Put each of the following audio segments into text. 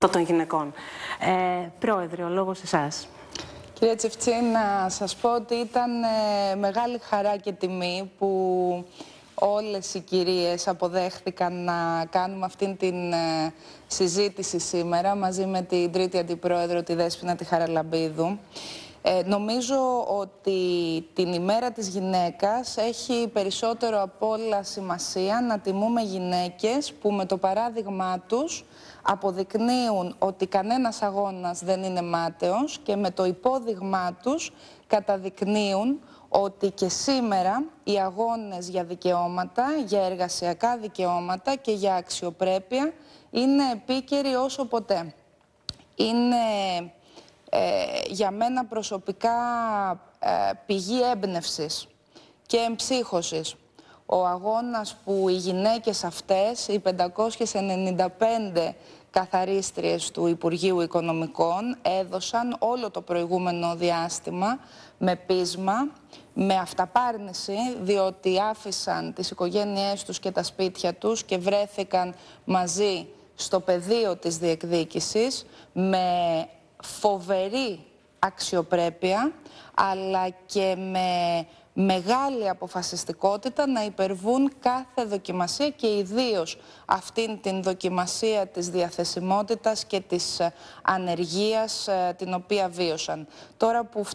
των γυναικών. Πρόεδρε, ο λόγος εσάς. Κυρία Τσιφτσή, να σας πω ότι ήταν μεγάλη χαρά και τιμή που όλες οι κυρίες αποδέχθηκαν να κάνουμε αυτήν την συζήτηση σήμερα μαζί με την τρίτη αντιπρόεδρο, τη Δέσποινα τη Χαραλαμπίδου. Νομίζω ότι την ημέρα της γυναίκας έχει περισσότερο από όλα σημασία να τιμούμε γυναίκες που με το παράδειγμά τους αποδεικνύουν ότι κανένας αγώνας δεν είναι μάταιος και με το υπόδειγμά τους καταδεικνύουν ότι και σήμερα οι αγώνες για δικαιώματα, για εργασιακά δικαιώματα και για αξιοπρέπεια είναι επίκαιροι όσο ποτέ. Είναι για μένα προσωπικά πηγή έμπνευσης και εμψύχωσης. Ο αγώνας που οι γυναίκες αυτές, οι 595 καθαρίστριες του Υπουργείου Οικονομικών, έδωσαν όλο το προηγούμενο διάστημα με πείσμα, με αυταπάρνηση, διότι άφησαν τις οικογένειές τους και τα σπίτια τους και βρέθηκαν μαζί στο πεδίο της διεκδίκησης, με φοβερή αξιοπρέπεια, αλλά και με μεγάλη αποφασιστικότητα να υπερβούν κάθε δοκιμασία και ιδίως αυτήν την δοκιμασία της διαθεσιμότητας και της ανεργίας την οποία βίωσαν. Τώρα που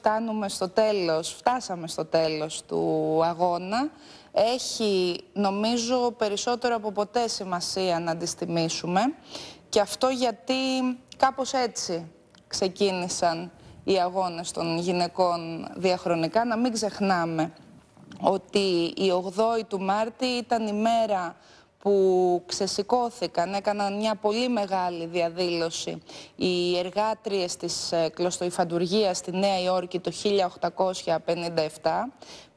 φτάσαμε στο τέλος του αγώνα, έχει νομίζω περισσότερο από ποτέ σημασία να τις τιμήσουμε, και αυτό γιατί κάπως έτσι ξεκίνησαν οι αγώνες των γυναικών διαχρονικά. Να μην ξεχνάμε ότι η 8η του Μάρτη ήταν η μέρα που ξεσηκώθηκαν, έκαναν μια πολύ μεγάλη διαδήλωση οι εργάτριες της κλωστοϊφαντουργίας στη Νέα Υόρκη το 1857,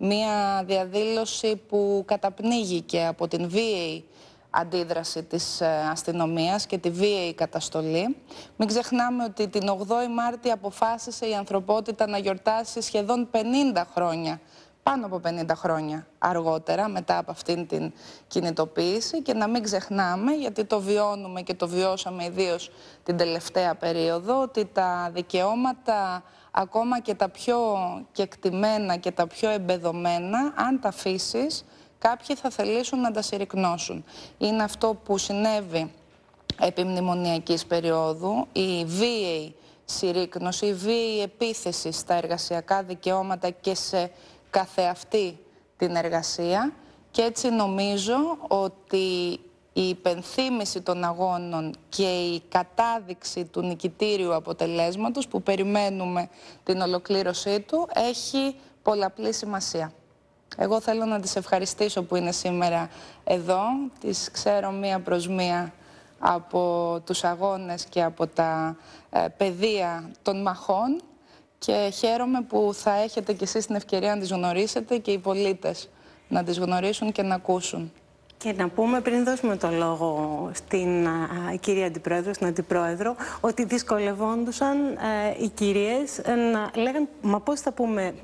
μια διαδήλωση που καταπνίγηκε από την βίαιη αντίδραση της αστυνομίας και τη βίαιη καταστολή. Μην ξεχνάμε ότι την 8η Μάρτη αποφάσισε η ανθρωπότητα να γιορτάσει σχεδόν 50 χρόνια, πάνω από 50 χρόνια αργότερα, μετά από αυτήν την κινητοποίηση, και να μην ξεχνάμε, γιατί το βιώνουμε και το βιώσαμε ιδίως την τελευταία περίοδο, ότι τα δικαιώματα, ακόμα και τα πιο κεκτημένα και τα πιο εμπεδωμένα, αν τα αφήσεις, κάποιοι θα θελήσουν να τα συρρικνώσουν. Είναι αυτό που συνέβη επί μνημονιακής περίοδου, η βίαιη συρρίκνωση, η βίαιη επίθεση στα εργασιακά δικαιώματα και σε καθεαυτή την εργασία, και έτσι νομίζω ότι η υπενθύμηση των αγώνων και η κατάδειξη του νικητήριου αποτελέσματος που περιμένουμε την ολοκλήρωσή του έχει πολλαπλή σημασία. Εγώ θέλω να τις ευχαριστήσω που είναι σήμερα εδώ. Τις ξέρω μία προς μία από τους αγώνες και από τα πεδία των μαχών, και χαίρομαι που θα έχετε κι εσείς την ευκαιρία να τις γνωρίσετε και οι πολίτες να τις γνωρίσουν και να ακούσουν. Και να πούμε, πριν δώσουμε το λόγο στην κυρία Αντιπρόεδρο, στην Αντιπρόεδρο, ότι δυσκολευόντουσαν οι κυρίες να λέγαν «Μα πώς θα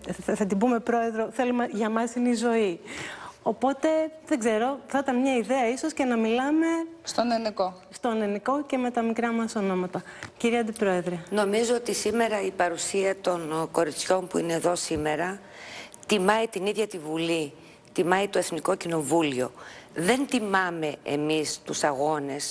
την πούμε Πρόεδρο, θέλουμε, για μας είναι η ζωή». Οπότε, δεν ξέρω, θα ήταν μια ιδέα ίσως και να μιλάμε στον ελληνικό. Στον ελληνικό και με τα μικρά μας ονόματα. Κυρία Αντιπρόεδρε. Νομίζω ότι σήμερα η παρουσία των κοριτσιών που είναι εδώ σήμερα τιμάει την ίδια τη Βουλή, τιμάει το Εθνικό Κοινοβούλιο. Δεν τιμάμε εμείς τους αγώνες.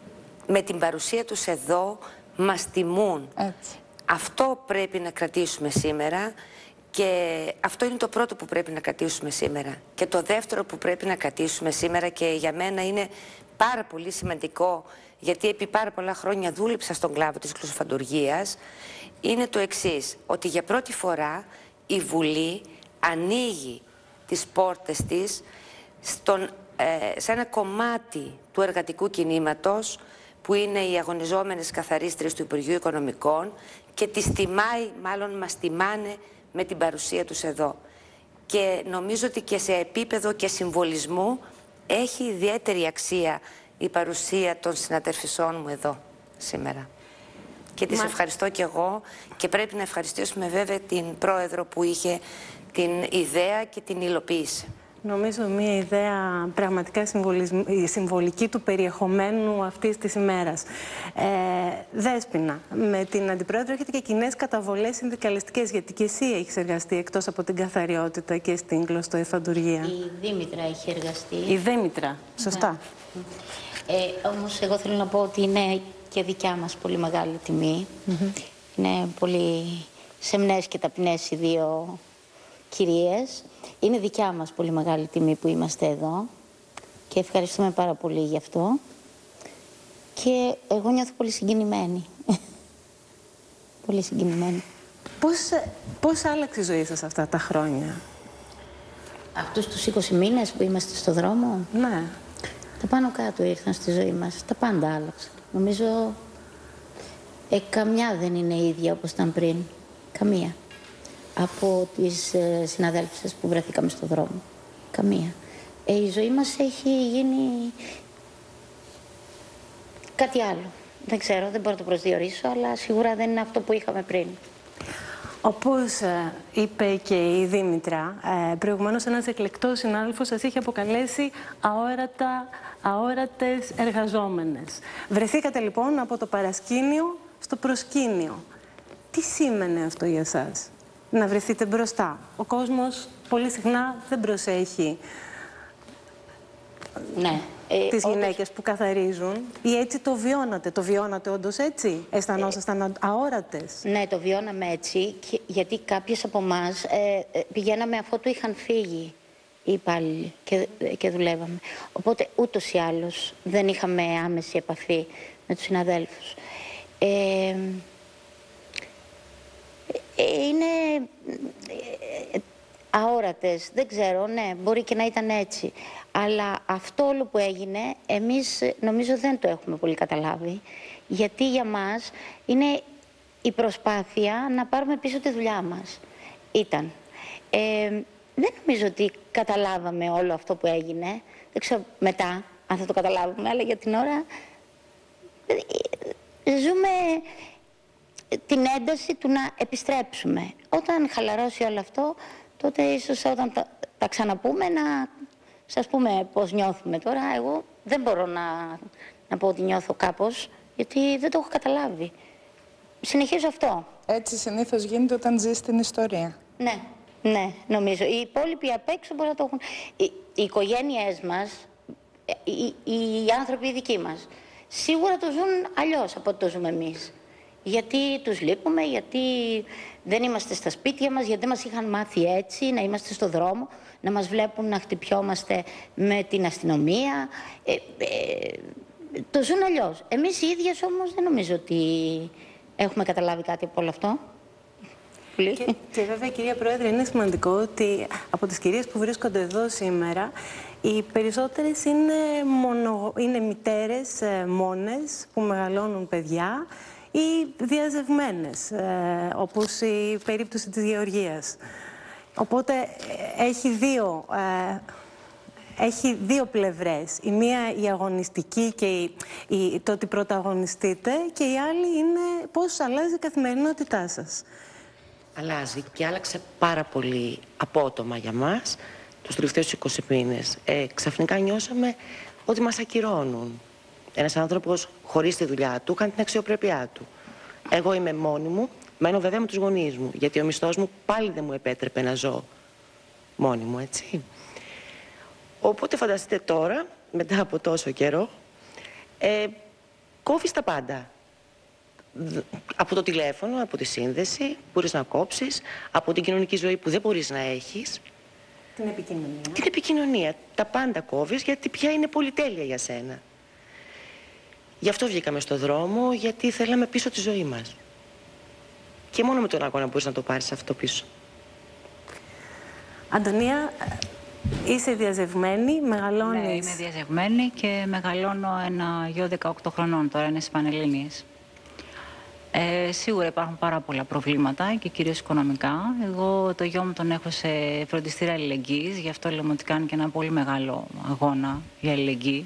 Με την παρουσία τους εδώ μας τιμούν. Έτσι. Αυτό πρέπει να κρατήσουμε σήμερα, και αυτό είναι το πρώτο που πρέπει να κρατήσουμε σήμερα. Και το δεύτερο που πρέπει να κρατήσουμε σήμερα, και για μένα είναι πάρα πολύ σημαντικό, γιατί επί πάρα πολλά χρόνια δούλεψα στον κλάδο της κλωστοφαντουργίας, είναι το εξής, ότι για πρώτη φορά η Βουλή ανοίγει τις πόρτες της σε ένα κομμάτι του εργατικού κινήματος που είναι οι αγωνιζόμενες καθαρίστριες του Υπουργείου Οικονομικών, και τις τιμάει, μάλλον μας τιμάνε με την παρουσία τους εδώ. Και νομίζω ότι και σε επίπεδο και συμβολισμού έχει ιδιαίτερη αξία η παρουσία των συναδελφισών μου εδώ σήμερα. Και τις ευχαριστώ και εγώ, και πρέπει να ευχαριστήσουμε βέβαια την Πρόεδρο που είχε την ιδέα και την υλοποίηση. Νομίζω μια ιδέα πραγματικά συμβολική του περιεχομένου αυτής της ημέρας. Δέσποινα, με την Αντιπρόεδρο έχετε και κοινές καταβολές συνδικαλιστικές, γιατί και εσύ έχεις εργαστεί εκτός από την καθαριότητα και στην κλωστοεφαντουργία. Η Δήμητρα έχει εργαστεί. Η Δήμητρα, σωστά. Ναι. Όμως εγώ θέλω να πω ότι είναι και δικιά μας πολύ μεγάλη τιμή. Είναι πολύ σεμνές και ταπεινές οι δύο κυρίες. Είναι δικιά μας πολύ μεγάλη τιμή που είμαστε εδώ και ευχαριστούμε πάρα πολύ γι' αυτό. Και εγώ νιώθω πολύ συγκινημένη. Πολύ συγκινημένη. Πώς άλλαξε η ζωή σας αυτά τα χρόνια? Αυτούς τους 20 μήνες που είμαστε στο δρόμο, Ναι. τα πάνω κάτω ήρθαν στη ζωή μας. Τα πάντα άλλαξαν. Νομίζω καμιά δεν είναι ίδια όπως ήταν πριν. Καμία. Από τις συναδέλφισες που βρεθήκαμε στο δρόμο. Καμία. Η ζωή μας έχει γίνει κάτι άλλο. Δεν ξέρω, δεν μπορώ να το προσδιορίσω, αλλά σίγουρα δεν είναι αυτό που είχαμε πριν. Όπως είπε και η Δήμητρα, προηγουμένως ένας εκλεκτός συνάδελφος σας είχε αποκαλέσει αόρατες εργαζόμενες. Βρεθήκατε λοιπόν από το παρασκήνιο στο προσκήνιο. Τι σήμαινε αυτό για σας, να βρεθείτε μπροστά? Ο κόσμος πολύ συχνά δεν προσέχει τις γυναίκες που καθαρίζουν, ή έτσι το βιώνατε? Το βιώνατε όντως έτσι? Αισθανόσασταν αόρατες? Ναι, το βιώναμε έτσι, γιατί κάποιες από εμάς πηγαίναμε αφού του είχαν φύγει οι υπάλληλοι και δουλεύαμε. Οπότε ούτως ή άλλως δεν είχαμε άμεση επαφή με τους συναδέλφους. Είναι αόρατες, δεν ξέρω, ναι, μπορεί και να ήταν έτσι. Αλλά αυτό όλο που έγινε, εμείς νομίζω δεν το έχουμε πολύ καταλάβει. Γιατί για μας είναι η προσπάθεια να πάρουμε πίσω τη δουλειά μας. Ήταν. Δεν νομίζω ότι καταλάβαμε όλο αυτό που έγινε. Δεν ξέρω μετά αν θα το καταλάβουμε, αλλά για την ώρα ζούμε την ένταση του να επιστρέψουμε. Όταν χαλαρώσει όλο αυτό, τότε ίσως όταν τα ξαναπούμε να σας πούμε πώς νιώθουμε τώρα. Εγώ δεν μπορώ να πω ότι νιώθω κάπως, γιατί δεν το έχω καταλάβει. Συνεχίζω αυτό. Έτσι συνήθως γίνεται όταν ζεις την ιστορία. Ναι, ναι, νομίζω. Οι υπόλοιποι απ' έξω μπορεί να το έχουν. Οι οικογένειές μας, οι άνθρωποι οι δικοί μας, σίγουρα το ζουν αλλιώς από ό,τι το ζούμε εμείς. Γιατί τους λείπουμε, γιατί δεν είμαστε στα σπίτια μας, γιατί δεν μας είχαν μάθει έτσι, να είμαστε στο δρόμο, να μας βλέπουν να χτυπιόμαστε με την αστυνομία. Το ζουν αλλιώς. Εμείς οι ίδιες όμως δεν νομίζω ότι έχουμε καταλάβει κάτι από όλο αυτό. Και βέβαια, κυρία Πρόεδρε, είναι σημαντικό ότι από τις κυρίες που βρίσκονται εδώ σήμερα, οι περισσότερες είναι μητέρες μόνες που μεγαλώνουν παιδιά ή διαζευμένες, όπως η περίπτωση της Γεωργίας. Οπότε έχει δύο πλευρές. Η μία η αγωνιστική και το ότι πρωταγωνιστείτε, και η άλλη είναι πώς αλλάζει η καθημερινότητά σας. Αλλάζει και άλλαξε πάρα πολύ απότομα για μας τους τελευταίους 20 μήνες. Ξαφνικά νιώσαμε ότι μας ακυρώνουν. Ένας άνθρωπος χωρίς τη δουλειά του κάνει την αξιοπρέπειά του. Εγώ είμαι μόνη μου, μένω βέβαια με τους γονείς μου, γιατί ο μισθός μου πάλι δεν μου επέτρεπε να ζω μόνη μου, έτσι. Οπότε φανταστείτε τώρα, μετά από τόσο καιρό, κόβεις τα πάντα. Από το τηλέφωνο, από τη σύνδεση, μπορείς να κόψεις, από την κοινωνική ζωή που δεν μπορείς να έχεις. Την επικοινωνία. Την επικοινωνία. Τα πάντα κόβεις, γιατί πια είναι πολυτέλεια για σένα. Γι' αυτό βγήκαμε στο δρόμο, γιατί θέλαμε πίσω τη ζωή μας. Και μόνο με τον αγώνα μπορείς να το πάρεις αυτό πίσω. Αντωνία, είσαι διαζευμένη, μεγαλώνεις... Ναι, είμαι διαζευμένη και μεγαλώνω ένα γιο 18 χρονών, τώρα είναι στις Πανελλήνιες. Σίγουρα υπάρχουν πάρα πολλά προβλήματα και κυρίως οικονομικά. Εγώ το γιο μου τον έχω σε φροντιστήρα αλληλεγγύης, γι' αυτό λέμε ότι κάνει και ένα πολύ μεγάλο αγώνα για αλληλεγγύη.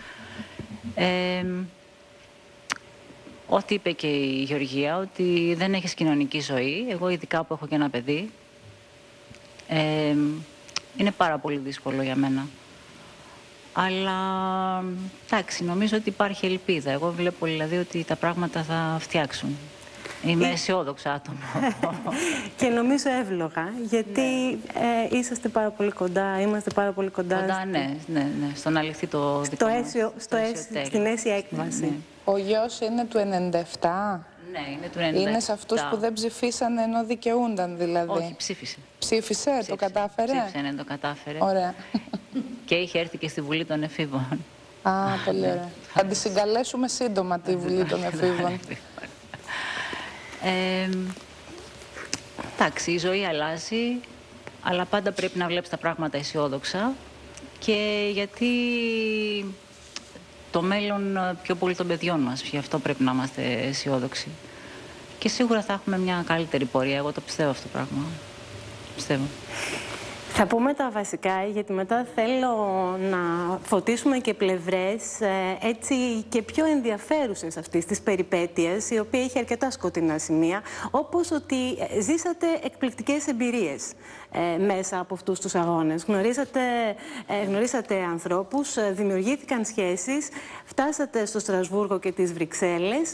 Ό,τι είπε και η Γεωργία, ότι δεν έχεις κοινωνική ζωή, εγώ ειδικά που έχω και ένα παιδί, είναι πάρα πολύ δύσκολο για μένα. Αλλά, εντάξει, νομίζω ότι υπάρχει ελπίδα. Εγώ βλέπω δηλαδή ότι τα πράγματα θα φτιάξουν. Είμαι αισιόδοξα άτομο. Και νομίζω εύλογα, γιατί είσαστε πάρα πολύ κοντά, είμαστε πάρα πολύ κοντά. Κοντά, ναι, στο να λυθεί το δικό μας. Στην αίσια έκβαση. Ναι. Ο γιος είναι του 97. Ναι, είναι του 97. Είναι σε αυτούς που δεν ψηφίσαν ενώ δικαιούνταν δηλαδή. Όχι, ψήφισε. Ψήφισε, το κατάφερε. Ψήφισε, ναι, το κατάφερε. Ωραία. Και είχε έρθει και στη Βουλή των Εφήβων. Α, πολύ ωραία. Θα τη συγκαλέσουμε σύντομα τη Βουλή των Εφήβων. Εντάξει, η ζωή αλλάζει, αλλά πάντα πρέπει να βλέπεις τα πράγματα αισιόδοξα, και γιατί το μέλλον πιο πολύ των παιδιών μας, γι' αυτό πρέπει να είμαστε αισιόδοξοι. Και σίγουρα θα έχουμε μια καλύτερη πορεία, εγώ το πιστεύω αυτό το πράγμα. Πιστεύω. Θα πούμε τα βασικά, γιατί μετά θέλω να φωτίσουμε και πλευρές έτσι και πιο ενδιαφέρουσες αυτής της περιπέτειας, η οποία έχει αρκετά σκοτεινά σημεία, όπως ότι ζήσατε εκπληκτικές εμπειρίες μέσα από αυτούς τους αγώνες. Γνωρίσατε ανθρώπους, δημιουργήθηκαν σχέσεις, φτάσατε στο Στρασβούργο και τις Βρυξέλλες.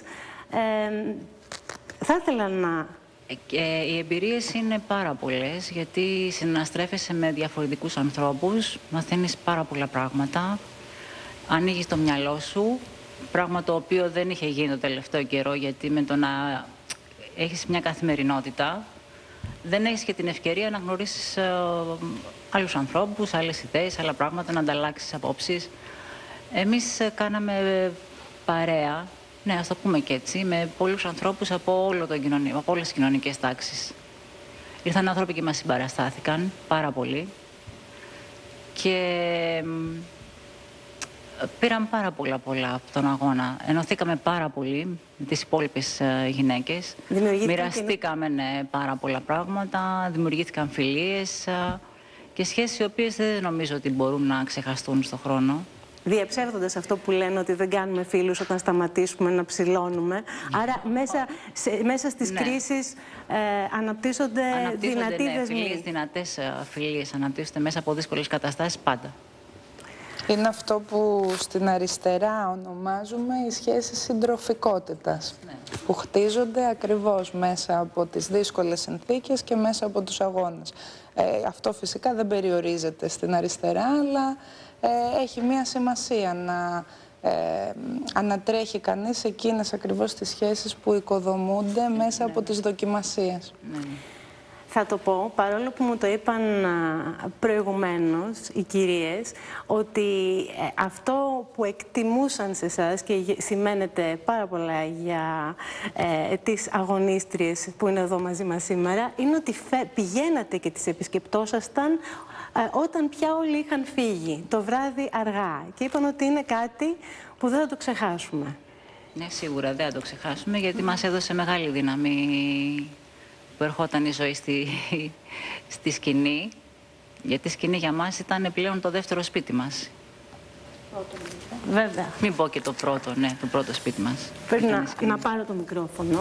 Θα ήθελα να... Οι εμπειρίες είναι πάρα πολλές, γιατί συναστρέφεσαι με διαφορετικούς ανθρώπους, μαθαίνεις πάρα πολλά πράγματα, ανοίγεις το μυαλό σου, πράγμα το οποίο δεν είχε γίνει το τελευταίο καιρό, γιατί με το να έχεις μια καθημερινότητα δεν έχεις και την ευκαιρία να γνωρίσεις άλλους ανθρώπους, άλλες ιδέες, άλλα πράγματα, να ανταλλάξεις απόψεις. Εμείς κάναμε παρέα, ναι, ας το πούμε και έτσι, με πολλούς ανθρώπους από όλες τις κοινωνικές τάξεις. Ήρθαν άνθρωποι και μας συμπαραστάθηκαν πάρα πολύ και πήραν πάρα πολλά από τον αγώνα. Ενωθήκαμε πάρα πολύ με τις υπόλοιπες γυναίκες. Μοιραστήκαμε πάρα πολλά πράγματα, δημιουργήθηκαν φιλίες και σχέσεις οι οποίες δεν νομίζω ότι μπορούν να ξεχαστούν στον χρόνο. Διαψεύδοντας αυτό που λένε ότι δεν κάνουμε φίλους όταν σταματήσουμε να ψηλώνουμε. Άρα μέσα στις κρίσεις αναπτύσσονται δυνατοί δεσμοί. Δυνατές φιλίες αναπτύσσονται μέσα από δύσκολες καταστάσεις πάντα. Είναι αυτό που στην αριστερά ονομάζουμε οι σχέσεις συντροφικότητας, που χτίζονται ακριβώς μέσα από τις δύσκολες συνθήκες και μέσα από τους αγώνες. Αυτό φυσικά δεν περιορίζεται στην αριστερά, αλλά έχει μία σημασία να ανατρέχει κανείς εκείνες ακριβώς τις σχέσεις που οικοδομούνται μέσα από τις δοκιμασίες. Θα το πω, παρόλο που μου το είπαν προηγουμένως οι κυρίες, ότι αυτό που εκτιμούσαν σε εσάς και σημαίνεται πάρα πολλά για τις αγωνίστριες που είναι εδώ μαζί μας σήμερα, είναι ότι πηγαίνατε και τις επισκεπτόσασταν όταν πια όλοι είχαν φύγει, το βράδυ αργά. Και είπαν ότι είναι κάτι που δεν θα το ξεχάσουμε. Ναι, σίγουρα δεν θα το ξεχάσουμε, γιατί μας έδωσε μεγάλη δύναμη που ερχόταν η ζωή στη σκηνή, γιατί η σκηνή για μας ήταν πλέον το δεύτερο σπίτι μας. Βέβαια. Μην πω και το πρώτο, ναι, το πρώτο σπίτι μας. Πρέπει να πάρω το μικρόφωνο.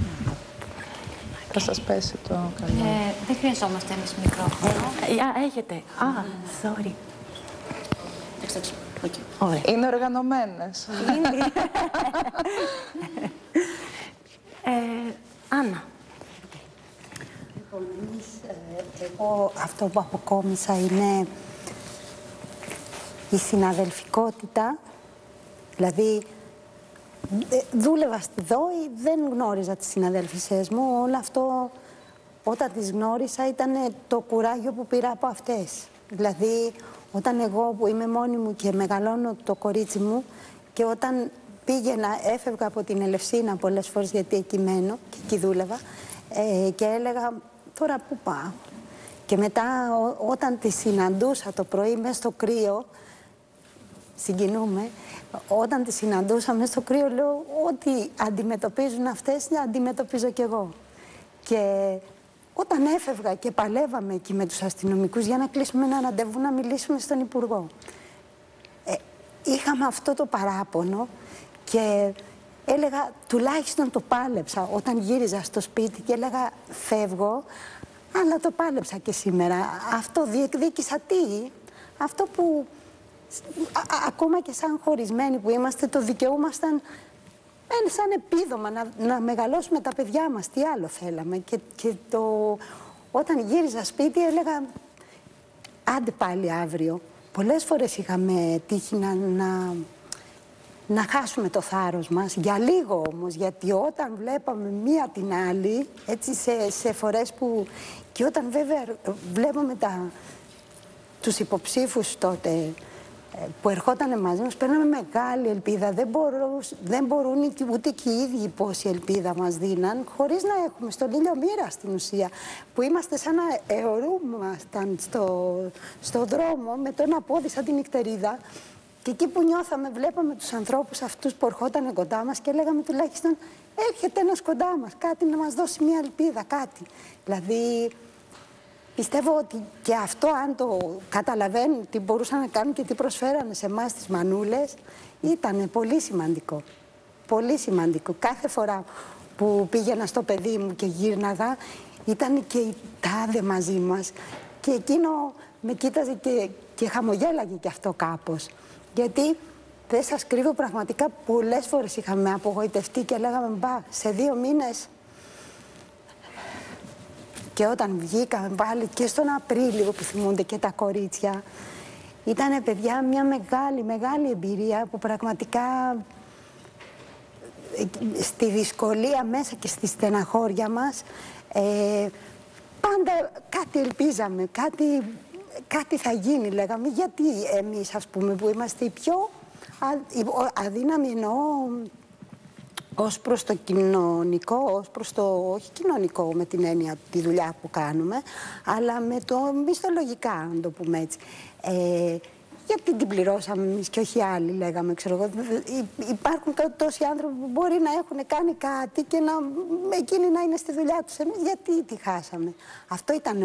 Θα σας πέσει το καλό. Δεν χρειαζόμαστε εμείς μικρόφωνο. Έχετε. Sorry. Okay. Είναι οργανωμένες. Άννα. Εγώ αυτό που αποκόμισα είναι η συναδελφικότητα. Δηλαδή, δούλευα στη ΔΟΗ, δεν γνώριζα τις συναδέλφισές μου. Όλο αυτό, όταν τις γνώρισα, ήταν το κουράγιο που πήρα από αυτές. Δηλαδή, όταν εγώ που είμαι μόνη μου και μεγαλώνω το κορίτσι μου, και όταν έφευγα από την Ελευσίνα πολλές φορές, γιατί εκεί μένω και εκεί δούλευα, και έλεγα, τώρα πού πάω? Και μετά όταν τη συναντούσα το πρωί μέσα στο κρύο, συγκινούμε, όταν τη συναντούσα μέσα στο κρύο, λέω, ό,τι αντιμετωπίζουν αυτές, αντιμετωπίζω κι εγώ. Και όταν έφευγα και παλεύαμε εκεί με τους αστυνομικούς για να κλείσουμε ένα ραντεβού να μιλήσουμε στον Υπουργό, είχαμε αυτό το παράπονο και έλεγα, τουλάχιστον το πάλεψα όταν γύριζα στο σπίτι, και έλεγα, φεύγω, Αλλά το πάλεψα και σήμερα. Αυτό διεκδίκησα τι? Αυτό που ακόμα και σαν χωρισμένοι που είμαστε, το δικαιούμασταν σαν επίδομα να μεγαλώσουμε τα παιδιά μας. Τι άλλο θέλαμε? Και όταν γύριζα σπίτι έλεγα άντε πάλι αύριο. Πολλές φορές είχαμε τύχει να χάσουμε το θάρρος μας, για λίγο όμως, γιατί όταν βλέπαμε μία την άλλη, έτσι σε φορές που... Και όταν βέβαια βλέπαμε τους υποψήφους τότε που ερχόταν μαζί μας, παίρναμε μεγάλη ελπίδα. Δεν μπορούν ούτε και οι ίδιοι πόση ελπίδα μας δίναν, χωρίς να έχουμε στον ήλιο μοίρα στην ουσία. Που είμαστε σαν να αιωρούμασταν στο δρόμο με το ένα πόδι σαν τη νυχτερίδα. Και εκεί που νιώθαμε, βλέπαμε τους ανθρώπους αυτούς που ερχόταν κοντά μας και λέγαμε τουλάχιστον έρχεται ένας κοντά μας, κάτι να μας δώσει μια ελπίδα, κάτι. Δηλαδή, πιστεύω ότι και αυτό, αν το καταλαβαίνουν τι μπορούσαν να κάνουν και τι προσφέρανε σε εμάς τις μανούλες, ήταν πολύ σημαντικό. Πολύ σημαντικό. Κάθε φορά που πήγαινα στο παιδί μου και γύρναγα, ήταν και η τάδε μαζί μας. Και εκείνο με κοίταζε και χαμογέλαγε κι αυτό κάπως. Γιατί δεν σας κρύβω, πραγματικά πολλές φορές είχαμε απογοητευτεί και λέγαμε μπα, σε 2 μήνες. Και όταν βγήκαμε πάλι και στον Απρίλιο που θυμούνται και τα κορίτσια, ήτανε παιδιά μια μεγάλη εμπειρία που πραγματικά στη δυσκολία μέσα και στη στεναχώρια μας πάντα κάτι ελπίζαμε, κάτι θα γίνει λέγαμε. Γιατί εμείς ας πούμε που είμαστε οι πιο αδύναμοι, εννοώ ως προς το κοινωνικό, ως προς το όχι κοινωνικό με την έννοια τη δουλειά που κάνουμε, αλλά με το μισθολογικά, αν το πούμε έτσι. Γιατί την πληρώσαμε εμείς και όχι άλλοι, λέγαμε, ξέρω εγώ. Υπάρχουν τόσοι άνθρωποι που μπορεί να έχουν κάνει κάτι και εκείνοι να είναι στη δουλειά τους. Εμείς γιατί τη χάσαμε? Αυτό ήταν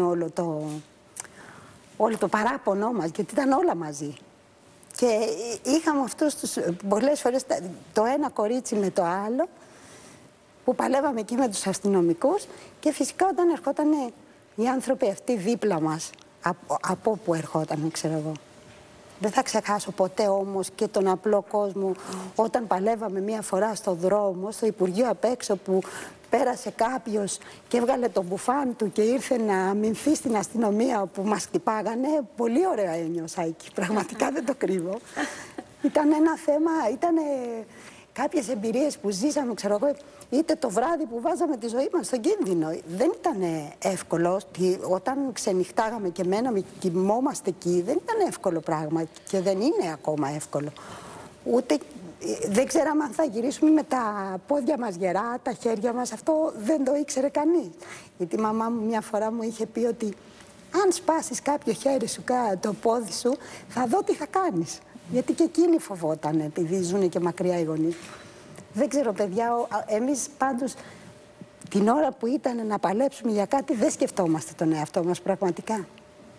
όλο το παράπονό μας, γιατί ήταν όλα μαζί. Και είχαμε αυτούς πολλές φορές το ένα κορίτσι με το άλλο, που παλεύαμε εκεί με τους αστυνομικούς και φυσικά όταν ερχόταν οι άνθρωποι αυτοί δίπλα μας, από όπου ερχόταν, ξέρω εγώ. Δεν θα ξεχάσω ποτέ όμως και τον απλό κόσμο όταν παλεύαμε μία φορά στο δρόμο, στο Υπουργείο απ' έξω, που πέρασε κάποιος και έβγαλε τον μπουφάν του και ήρθε να αμυνθεί στην αστυνομία που μας χτυπάγανε. Πολύ ωραία ένιωσα εκεί, πραγματικά δεν το κρύβω. Ήταν ένα θέμα, ήταν κάποιες εμπειρίες που ζήσαμε, ξέρω εγώ, είτε το βράδυ που βάζαμε τη ζωή μας στον κίνδυνο. Δεν ήταν εύκολο. Όταν ξενυχτάγαμε και μέναμε και κοιμόμαστε εκεί, δεν ήταν εύκολο πράγμα και δεν είναι ακόμα εύκολο. Ούτε δεν ξέραμε αν θα γυρίσουμε με τα πόδια μας γερά, τα χέρια μας. Αυτό δεν το ήξερε κανείς. Γιατί η μαμά μου μια φορά μου είχε πει ότι αν σπάσεις κάποιο χέρι σου, το πόδι σου, θα δω τι θα κάνεις. Γιατί και εκείνη φοβόταν, επειδή ζουν και μακριά οι γονείς. Δεν ξέρω, παιδιά, εμείς πάντως την ώρα που ήταν να παλέψουμε για κάτι δεν σκεφτόμαστε τον εαυτό μας πραγματικά.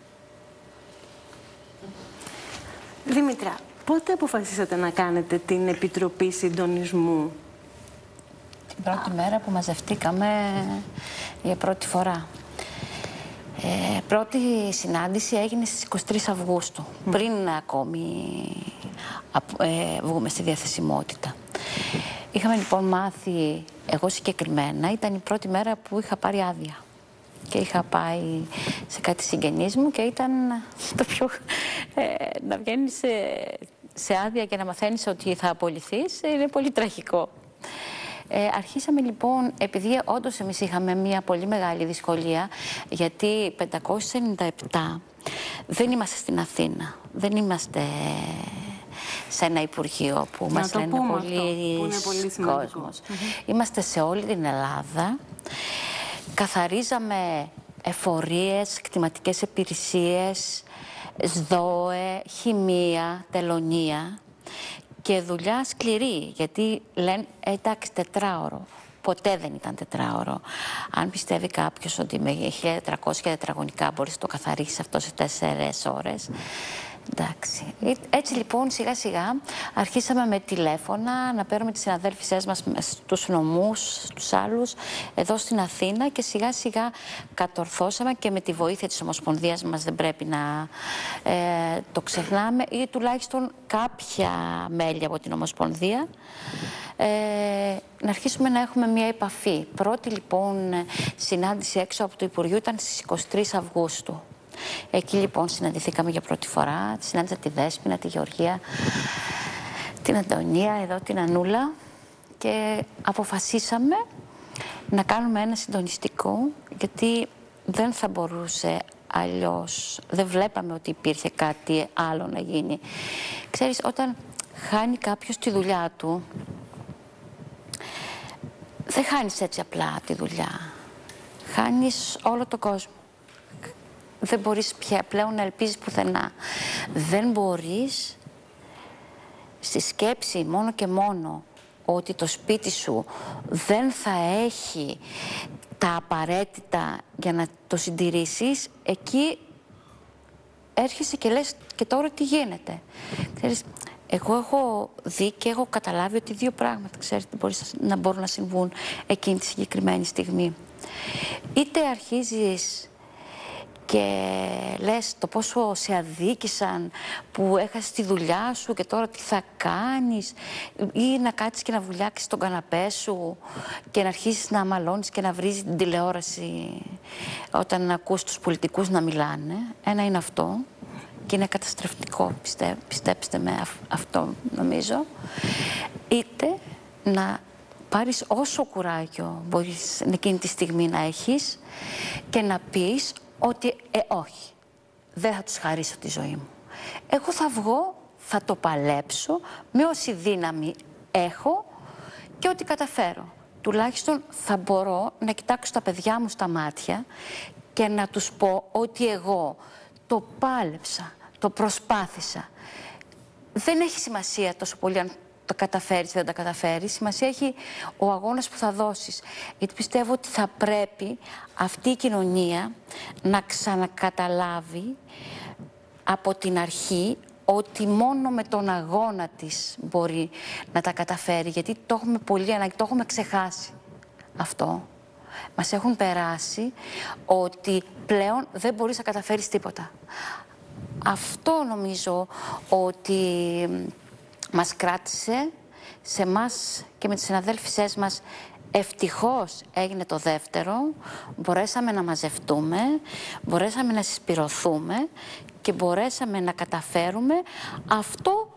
Δήμητρα, πότε αποφασίσατε να κάνετε την Επιτροπή Συντονισμού? Την πρώτη μέρα που μαζευτήκαμε για πρώτη φορά. Πρώτη συνάντηση έγινε στις 23 Αυγούστου, πριν ακόμη βγούμε στη διαθεσιμότητα. Είχαμε λοιπόν μάθει, εγώ συγκεκριμένα, ήταν η πρώτη μέρα που είχα πάρει άδεια. Και είχα πάει σε κάτι συγγενείς μου και ήταν το πιο... να βγαίνεις σε άδεια και να μαθαίνεις ότι θα απολυθείς, είναι πολύ τραγικό. Αρχίσαμε λοιπόν, επειδή όντως εμείς είχαμε μια πολύ μεγάλη δυσκολία, γιατί 597 δεν είμαστε στην Αθήνα, δεν είμαστε σε ένα υπουργείο που μας λένε πολλοί κόσμος. Είμαστε σε όλη την Ελλάδα, καθαρίζαμε εφορίες, κτηματικές υπηρεσίες, ΣΔΟΕ, χημεία, τελωνία. Και δουλειά σκληρή, γιατί λένε εντάξει 4ωρο. Ποτέ δεν ήταν 4ωρο. Αν πιστεύει κάποιος ότι με 1.400 τετραγωνικά μπορείς να το καθαρίσεις αυτό σε 4 ώρες, Εντάξει. Έτσι λοιπόν σιγά σιγά αρχίσαμε με τηλέφωνα να παίρνουμε τις συναδέλφισές μας στους νομούς, στους άλλους εδώ στην Αθήνα και σιγά σιγά κατορθώσαμε και με τη βοήθεια της Ομοσπονδίας μας, δεν πρέπει να το ξεχνάμε, ή τουλάχιστον κάποια μέλη από την Ομοσπονδία, να αρχίσουμε να έχουμε μια επαφή. Πρώτη λοιπόν συνάντηση έξω από το Υπουργείο ήταν στις 23 Αυγούστου. Εκεί λοιπόν συναντηθήκαμε για πρώτη φορά, συνάντησα τη Δέσποινα, τη Γεωργία, την Αντωνία, εδώ την Ανούλα, και αποφασίσαμε να κάνουμε ένα συντονιστικό, γιατί δεν θα μπορούσε αλλιώς, δεν βλέπαμε ότι υπήρχε κάτι άλλο να γίνει. Ξέρεις, όταν χάνει κάποιος τη δουλειά του, δεν χάνεις έτσι απλά τη δουλειά, χάνεις όλο τον κόσμο. Δεν μπορείς πλέον να ελπίζεις πουθενά. Δεν μπορείς στη σκέψη μόνο και μόνο ότι το σπίτι σου δεν θα έχει τα απαραίτητα για να το συντηρήσεις, εκεί έρχεσαι και λες και τώρα τι γίνεται. Ξέρεις, εγώ έχω δει και έχω καταλάβει ότι δύο πράγματα, ξέρετε, να μπορούν να συμβούν εκείνη τη συγκεκριμένη στιγμή. Είτε αρχίζεις και λες το πόσο σε αδίκησαν που έχασες τη δουλειά σου και τώρα τι θα κάνεις, ή να κάτσεις και να βουλιάξεις τον καναπέ σου και να αρχίσεις να αμαλώνεις και να βρίζεις την τηλεόραση όταν ακούς τους πολιτικούς να μιλάνε. Ένα είναι αυτό και είναι καταστροφικό, πιστέψτε με, αυτό νομίζω. Είτε να πάρεις όσο κουράγιο μπορείς εκείνη τη στιγμή να έχεις και να πεις ότι όχι, δεν θα τους χαρίσω τη ζωή μου. Εγώ θα βγω, θα το παλέψω με όση δύναμη έχω και ό,τι καταφέρω. Τουλάχιστον θα μπορώ να κοιτάξω τα παιδιά μου στα μάτια και να τους πω ότι εγώ το πάλεψα, το προσπάθησα. Δεν έχει σημασία τόσο πολύ αν το καταφέρεις ή δεν τα καταφέρεις. Σημασία έχει ο αγώνας που θα δώσεις. Γιατί πιστεύω ότι θα πρέπει αυτή η κοινωνία να ξανακαταλάβει από την αρχή ότι μόνο με τον αγώνα της μπορεί να τα καταφέρει. Γιατί το έχουμε πολύ ανάγκη, το έχουμε ξεχάσει αυτό. Μας έχουν περάσει ότι πλέον δεν μπορείς να καταφέρεις τίποτα. Αυτό νομίζω ότι μας κράτησε σε εμάς και με τις συναδέλφισές μας. Ευτυχώς έγινε το δεύτερο, μπορέσαμε να μαζευτούμε, μπορέσαμε να συσπηρωθούμε και μπορέσαμε να καταφέρουμε αυτό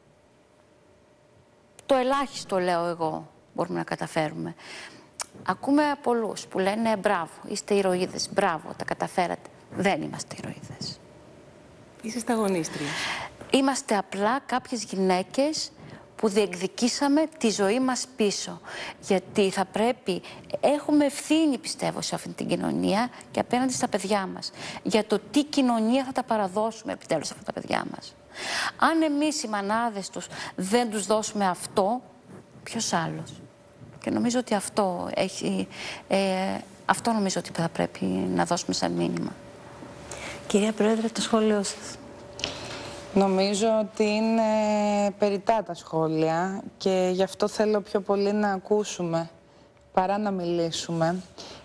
το ελάχιστο, λέω εγώ, μπορούμε να καταφέρουμε. Ακούμε από πολλούς που λένε μπράβο, είστε ηρωίδες, μπράβο, τα καταφέρατε. Δεν είμαστε ηρωίδες. Είσαστε αγωνίστριες. Είμαστε απλά κάποιες γυναίκες που διεκδικήσαμε τη ζωή μας πίσω. Γιατί θα πρέπει, έχουμε ευθύνη πιστεύω σε αυτή την κοινωνία και απέναντι στα παιδιά μας. Για το τι κοινωνία θα τα παραδώσουμε επιτέλους σε αυτά τα παιδιά μας. Αν εμείς οι μανάδες τους δεν τους δώσουμε αυτό, ποιος άλλος. Και νομίζω ότι αυτό έχει, αυτό νομίζω ότι θα πρέπει να δώσουμε σαν μήνυμα. Κυρία Πρόεδρε, το σχόλιο σας. Νομίζω ότι είναι περιττά τα σχόλια και γι' αυτό θέλω πιο πολύ να ακούσουμε παρά να μιλήσουμε.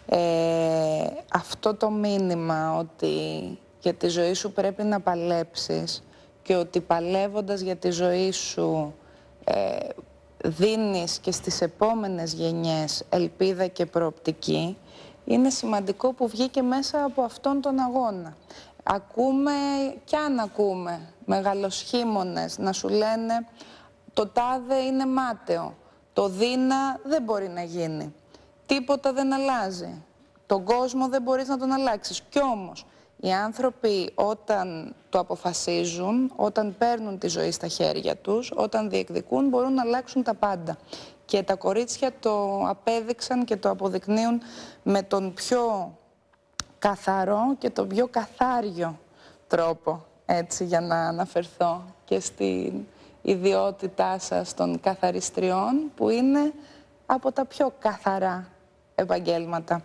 Αυτό το μήνυμα ότι για τη ζωή σου πρέπει να παλέψεις και ότι παλεύοντας για τη ζωή σου δίνεις και στις επόμενες γενιές ελπίδα και προοπτική, είναι σημαντικό που βγήκε μέσα από αυτόν τον αγώνα. Ακούμε κι αν ακούμε μεγαλοσχήμονες να σου λένε το τάδε είναι μάταιο, το δίνα δεν μπορεί να γίνει, τίποτα δεν αλλάζει, τον κόσμο δεν μπορείς να τον αλλάξεις. Κι όμως οι άνθρωποι όταν το αποφασίζουν, όταν παίρνουν τη ζωή στα χέρια τους, όταν διεκδικούν, μπορούν να αλλάξουν τα πάντα. Και τα κορίτσια το απέδειξαν και το αποδεικνύουν με τον πιο καθαρό και τον πιο καθάριο τρόπο, έτσι, για να αναφερθώ και στην ιδιότητά σας των καθαριστριών, που είναι από τα πιο καθαρά επαγγέλματα.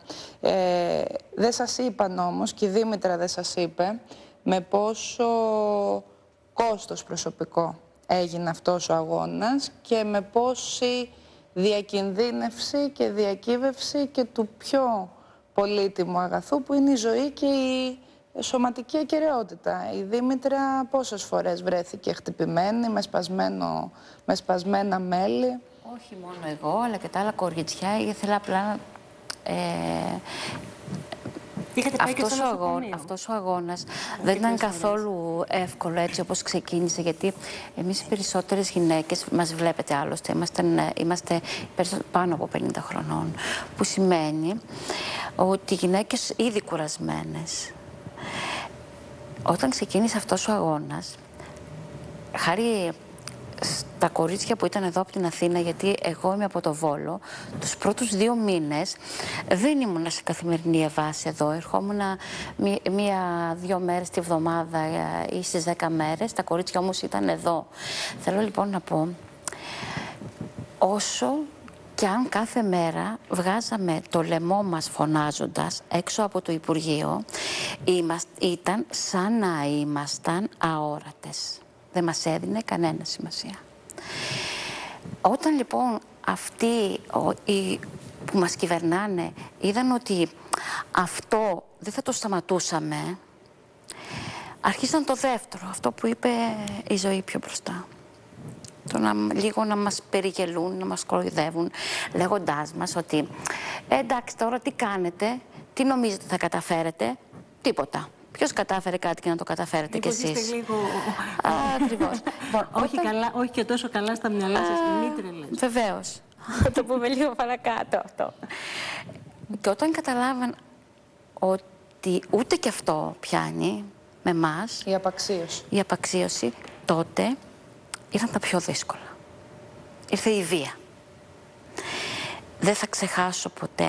Δεν σας είπαν όμως, και η Δήμητρα δεν σας είπε, με πόσο κόστος προσωπικό έγινε αυτός ο αγώνας και με πόση διακινδύνευση και διακύβευση και του πιο πολύτιμου αγαθού που είναι η ζωή και η σωματική ακεραιότητα. Η Δήμητρα πόσες φορές βρέθηκε χτυπημένη, με σπασμένα μέλη. Όχι μόνο εγώ, αλλά και τα άλλα κοριτσιά. Ήθελα απλά να... Αυτός ο αγώνας δεν ήταν καθόλου εύκολο έτσι όπως ξεκίνησε, γιατί εμείς οι περισσότερες γυναίκες, μας βλέπετε άλλωστε, είμαστε πάνω από 50 χρονών, που σημαίνει ότι οι γυναίκες ήδη κουρασμένες. Όταν ξεκίνησε αυτός ο αγώνας, χάρη στα κορίτσια που ήταν εδώ από την Αθήνα, γιατί εγώ είμαι από το Βόλο, τους πρώτους 2 μήνες δεν ήμουνα σε καθημερινή βάση εδώ. Ερχόμουν 1-2 μέρες τη βδομάδα ή στις 10 μέρες. Τα κορίτσια όμως ήταν εδώ. Θέλω λοιπόν να πω, όσο και αν κάθε μέρα βγάζαμε το λαιμό μας φωνάζοντας έξω από το Υπουργείο, ήταν σαν να ήμασταν αόρατες. Δεν μας έδινε κανένα σημασία. Όταν λοιπόν αυτοί που μας κυβερνάνε είδαν ότι αυτό δεν θα το σταματούσαμε, αρχίσαν το δεύτερο, αυτό που είπε η Ζωή πιο μπροστά. Λίγο να μας περιγελούν, να μας κοροϊδεύουν, λέγοντάς μας ότι εντάξει τώρα τι κάνετε, τι νομίζετε θα καταφέρετε, τίποτα. Ποιος κατάφερε κάτι και να το καταφέρετε κι εσείς. Είστε λίγο... Ακριβώς. όχι και τόσο καλά στα μυαλά σας, μη τρελές. Βεβαίως. Θα το πούμε λίγο παρακάτω αυτό. Και όταν καταλάβαν ότι ούτε και αυτό πιάνει με εμάς, η απαξίωση, τότε ήρθαν τα πιο δύσκολα. Ήρθε η βία. Δεν θα ξεχάσω ποτέ.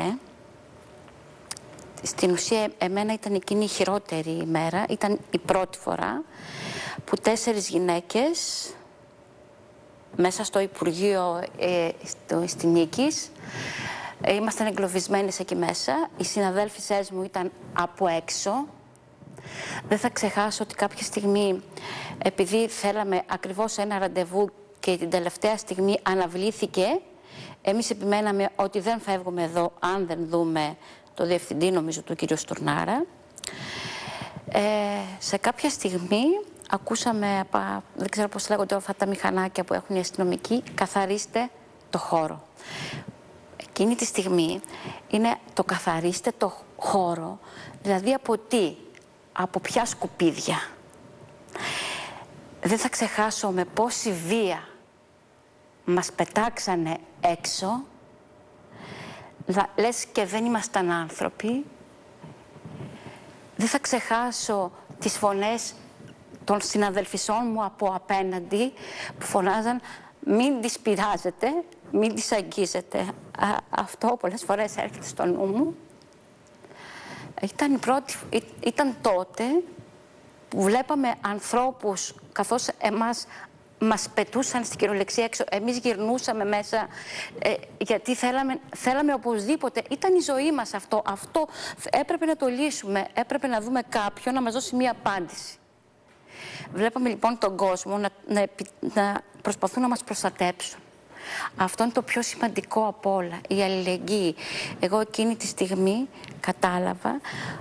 Στην ουσία, εμένα ήταν εκείνη η χειρότερη ημέρα. Ήταν η πρώτη φορά που 4 γυναίκες μέσα στο Υπουργείο στη Νίκης ήμασταν εγκλωβισμένες εκεί μέσα. Οι συναδέλφισές μου ήταν από έξω. Δεν θα ξεχάσω ότι κάποια στιγμή, επειδή θέλαμε ακριβώς ένα ραντεβού και την τελευταία στιγμή αναβλήθηκε, εμείς επιμέναμε ότι δεν φεύγουμε εδώ αν δεν δούμε το διευθυντή, νομίζω, του κύριο Στουρνάρα. Σε κάποια στιγμή ακούσαμε, δεν ξέρω πώς λέγονται αυτά τα μηχανάκια που έχουν οι αστυνομικοί, καθαρίστε το χώρο. Εκείνη τη στιγμή είναι το καθαρίστε το χώρο, δηλαδή από τι, από ποια σκουπίδια. Δεν θα ξεχάσω με πόση βία μας πετάξανε έξω, λες και δεν ήμασταν άνθρωποι. Δεν θα ξεχάσω τις φωνές των συναδελφισών μου από απέναντι που φωνάζαν μην τις πειράζετε, μην τις αγγίζετε. Αυτό πολλές φορές έρχεται στο νου μου. Ήταν τότε που βλέπαμε ανθρώπους, καθώς εμάς μας πετούσαν στην κυριολεξία έξω, εμείς γυρνούσαμε μέσα, γιατί θέλαμε οπωσδήποτε. Ήταν η ζωή μας αυτό. Αυτό έπρεπε να το λύσουμε. Έπρεπε να δούμε κάποιον να μας δώσει μία απάντηση. Βλέπαμε λοιπόν τον κόσμο να προσπαθούν να μας προστατέψουν. Αυτό είναι το πιο σημαντικό από όλα, η αλληλεγγύη. Εγώ εκείνη τη στιγμή κατάλαβα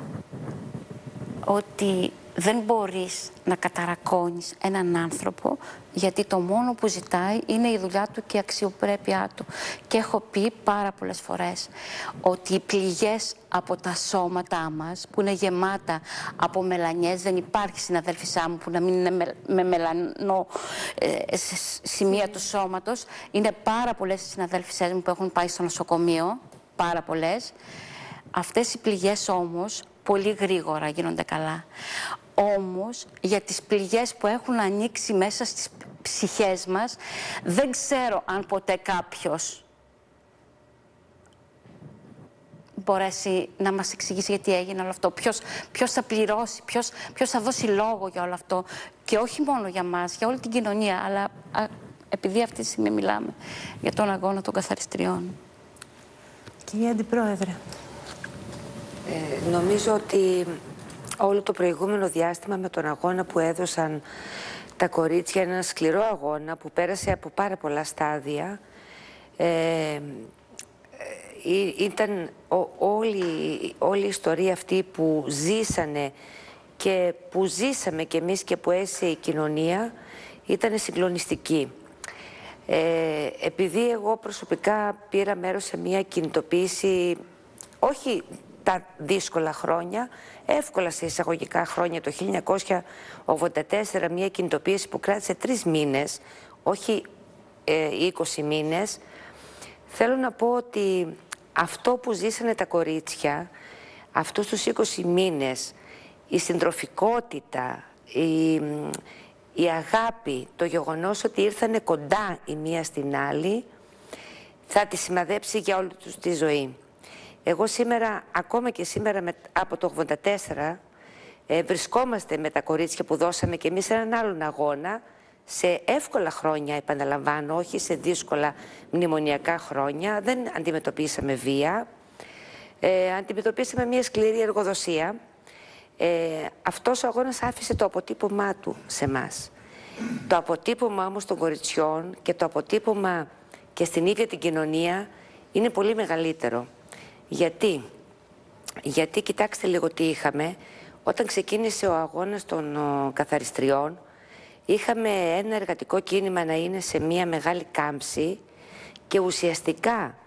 ότι δεν μπορείς να καταρακώνεις έναν άνθρωπο, γιατί το μόνο που ζητάει είναι η δουλειά του και η αξιοπρέπειά του. Και έχω πει πάρα πολλές φορές ότι οι πληγές από τα σώματά μας, που είναι γεμάτα από μελανιές, δεν υπάρχει συναδέλφισά μου που να μην είναι με μελανό σημεία του σώματος. Είναι πάρα πολλές οι συναδέλφισές μου που έχουν πάει στο νοσοκομείο, πάρα πολλές. Αυτές οι πληγές όμως πολύ γρήγορα γίνονται καλά. Όμως, για τις πληγές που έχουν ανοίξει μέσα στις ψυχές μας, δεν ξέρω αν ποτέ κάποιος μπορέσει να μας εξηγήσει γιατί έγινε όλο αυτό. Ποιος θα πληρώσει, ποιος θα δώσει λόγο για όλο αυτό. Και όχι μόνο για μας, για όλη την κοινωνία, αλλά επειδή αυτή τη στιγμή μιλάμε για τον αγώνα των καθαριστριών. Κυρία Αντιπρόεδρε. Νομίζω ότι όλο το προηγούμενο διάστημα με τον αγώνα που έδωσαν τα κορίτσια ένα σκληρό αγώνα που πέρασε από πάρα πολλά στάδια. Ήταν όλη η ιστορία αυτή που ζήσανε και που ζήσαμε κι εμείς και που έζησε η κοινωνία ήταν συγκλονιστική. Επειδή εγώ προσωπικά πήρα μέρος σε μια κινητοποίηση, όχι τα δύσκολα χρόνια, εύκολα σε εισαγωγικά χρόνια, το 1984, μια κινητοποίηση που κράτησε 3 μήνες, όχι 20 μήνες, θέλω να πω ότι αυτό που ζήσανε τα κορίτσια, αυτούς τους 20 μήνες, η συντροφικότητα, η αγάπη, το γεγονός ότι ήρθανε κοντά η μία στην άλλη, θα τη σημαδέψει για όλη τους τη ζωή. Εγώ σήμερα, ακόμα και σήμερα από το 1984, βρισκόμαστε με τα κορίτσια που δώσαμε και εμείς έναν άλλον αγώνα, σε εύκολα χρόνια, επαναλαμβάνω, όχι σε δύσκολα μνημονιακά χρόνια. Δεν αντιμετωπίσαμε βία, αντιμετωπίσαμε μια σκληρή εργοδοσία. Αυτός ο αγώνας άφησε το αποτύπωμά του σε μας. Το αποτύπωμα όμως των κοριτσιών και το αποτύπωμα και στην ίδια την κοινωνία είναι πολύ μεγαλύτερο. Γιατί κοιτάξτε λίγο τι είχαμε. Όταν ξεκίνησε ο αγώνας των καθαριστριών, είχαμε ένα εργατικό κίνημα να είναι σε μια μεγάλη κάμψη και ουσιαστικά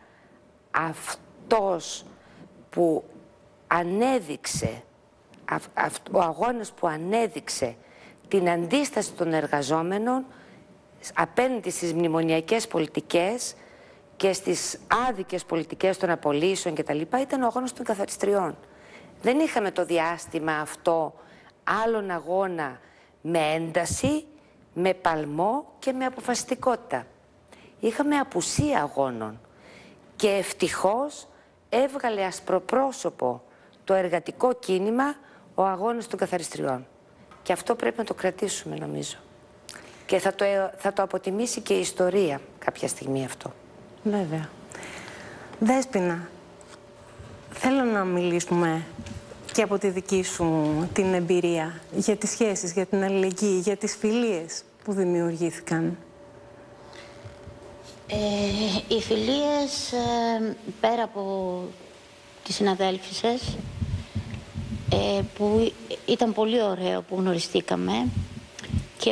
αυτός που ανέδειξε, ο αγώνας που ανέδειξε την αντίσταση των εργαζόμενων απέναντι στις μνημονιακές πολιτικές και στις άδικες πολιτικές των απολύσεων κτλ. Ήταν ο αγώνας των καθαριστριών. Δεν είχαμε το διάστημα αυτό άλλον αγώνα με ένταση, με παλμό και με αποφασιστικότητα. Είχαμε απουσία αγώνων και ευτυχώς έβγαλε ασπροπρόσωπο το εργατικό κίνημα ο αγώνας των καθαριστριών. Και αυτό πρέπει να το κρατήσουμε, νομίζω. Και θα το αποτιμήσει και η ιστορία κάποια στιγμή αυτό. Βέβαια. Δέσποινα, θέλω να μιλήσουμε και από τη δική σου την εμπειρία για τις σχέσεις, για την αλληλεγγύη, για τις φιλίες που δημιουργήθηκαν. Οι φιλίες, πέρα από τις συναδέλφισσες, που ήταν πολύ ωραίο που γνωριστήκαμε και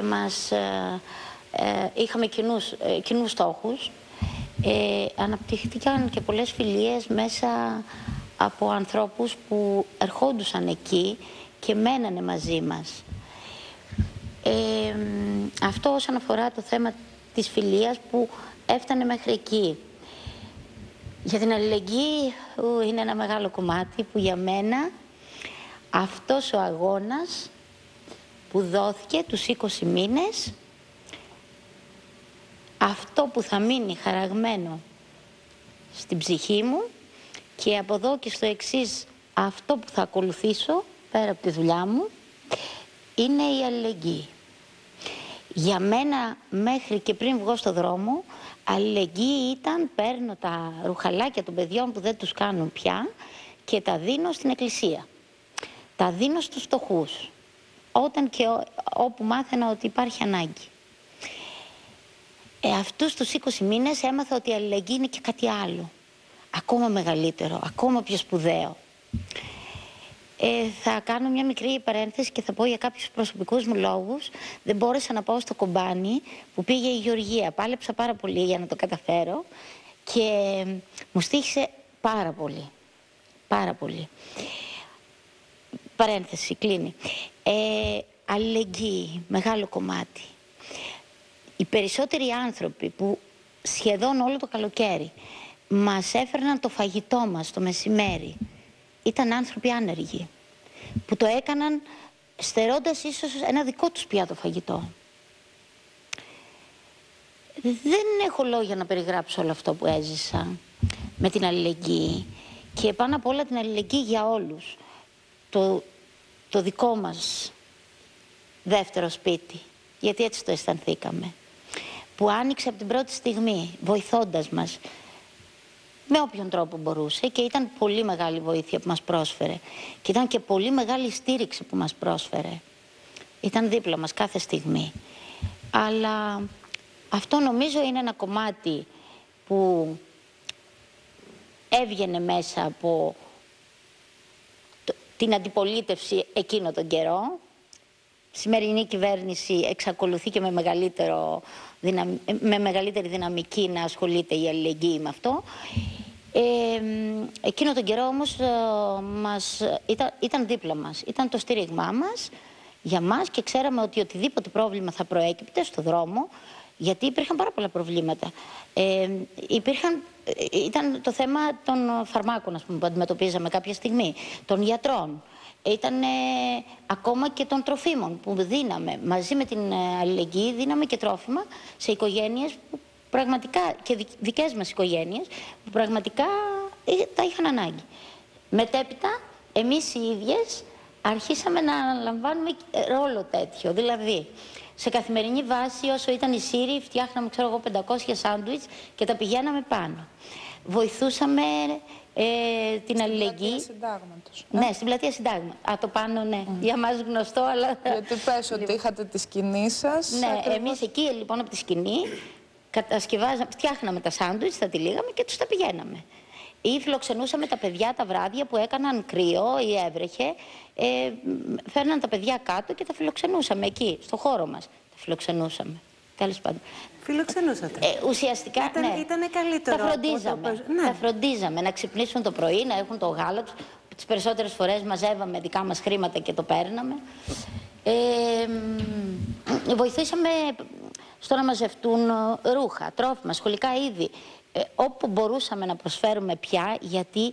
είχαμε κοινούς στόχους, αναπτύχθηκαν και πολλές φιλίες μέσα από ανθρώπους που ερχόντουσαν εκεί και μένανε μαζί μας. Αυτό όσον αφορά το θέμα της φιλίας που έφτανε μέχρι εκεί. Για την αλληλεγγύη είναι ένα μεγάλο κομμάτι που για μένα αυτός ο αγώνας που δόθηκε τους 20 μήνες, αυτό που θα μείνει χαραγμένο στην ψυχή μου και από εδώ και στο εξής αυτό που θα ακολουθήσω πέρα από τη δουλειά μου είναι η αλληλεγγύη. Για μένα μέχρι και πριν βγω στο δρόμο, αλληλεγγύη ήταν παίρνω τα ρουχαλάκια των παιδιών που δεν τους κάνουν πια και τα δίνω στην εκκλησία. Τα δίνω στους φτωχούς, όταν και όπου μάθαινα ότι υπάρχει ανάγκη. Αυτούς τους 20 μήνες έμαθα ότι η αλληλεγγύη είναι και κάτι άλλο. Ακόμα μεγαλύτερο, ακόμα πιο σπουδαίο. Θα κάνω μια μικρή παρένθεση και θα πω για κάποιους προσωπικούς μου λόγους. Δεν μπόρεσα να πάω στο κομπάνι που πήγε η Γεωργία. Πάλεψα πάρα πολύ για να το καταφέρω και μου στοίχησε πάρα πολύ. Πάρα πολύ. Παρένθεση, κλείνει. Αλληλεγγύη, μεγάλο κομμάτι. Οι περισσότεροι άνθρωποι που σχεδόν όλο το καλοκαίρι μας έφερναν το φαγητό μας το μεσημέρι ήταν άνθρωποι άνεργοι που το έκαναν στερώντας ίσως ένα δικό τους πιάτο φαγητό. Δεν έχω λόγια να περιγράψω όλο αυτό που έζησα με την αλληλεγγύη και πάνω απ' όλα την αλληλεγγύη για όλους. Το δικό μας δεύτερο σπίτι, γιατί έτσι το αισθανθήκαμε, που άνοιξε από την πρώτη στιγμή βοηθώντας μας με όποιον τρόπο μπορούσε και ήταν πολύ μεγάλη βοήθεια που μας πρόσφερε και ήταν και πολύ μεγάλη στήριξη που μας πρόσφερε. Ήταν δίπλα μας κάθε στιγμή. Αλλά αυτό νομίζω είναι ένα κομμάτι που έβγαινε μέσα από την αντιπολίτευση εκείνο τον καιρό. Η σημερινή κυβέρνηση εξακολουθεί και με μεγαλύτερη δυναμική να ασχολείται η αλληλεγγύη με αυτό. Εκείνο τον καιρό όμως ήταν δίπλα μας, ήταν το στήριγμά μας για μας και ξέραμε ότι οτιδήποτε πρόβλημα θα προέκυπτε στο δρόμο, γιατί υπήρχαν πάρα πολλά προβλήματα. Ήταν το θέμα των φαρμάκων, ας πούμε, που αντιμετωπίζαμε κάποια στιγμή, των γιατρών. Ήταν ακόμα και των τροφίμων που δίναμε. Μαζί με την αλληλεγγύη δίναμε και τρόφιμα σε οικογένειες που πραγματικά, και δικές μας οικογένειες, που πραγματικά τα είχαν ανάγκη. Μετέπειτα, εμείς οι ίδιες αρχίσαμε να αναλαμβάνουμε ρόλο τέτοιο. Δηλαδή, σε καθημερινή βάση, όσο ήταν οι Σύριοι, φτιάχναμε, ξέρω εγώ, 500 σάντουιτς και τα πηγαίναμε πάνω. Βοηθούσαμε την αλληλεγγύη. Στην Πλατεία Συντάγματος. Ναι, στην Πλατεία Συντάγματος. Το πάνω, ναι. Για μας γνωστό, αλλά... Γιατί πες ότι είχατε τη σκηνή σας. Ναι, ακριβώς. εμείς εκεί λοιπόν από τη σκηνή φτιάχναμε τα σάντουιτς, τα τυλίγαμε και τους τα πηγαίναμε. Ή φιλοξενούσαμε τα παιδιά τα βράδια που έκαναν κρύο ή έβρεχε. Φέρναν τα παιδιά κάτω και τα φιλοξενούσαμε εκεί, στο χώρο μας. Τα φιλοξενούσαμε. Τέλος πάντων. Φιλοξενούσατε. Ουσιαστικά, ναι. Ήτανε καλύτερο. Τα φροντίζαμε. Ναι. Τα φροντίζαμε να ξυπνήσουν το πρωί, να έχουν το γάλα τους. Τις περισσότερες φορές μαζεύαμε δικά μας χρήματα και το παίρναμε. Βοηθήσαμε στο να μαζευτούν ρούχα, τρόφιμα, σχολικά είδη. Όπου μπορούσαμε να προσφέρουμε πια, γιατί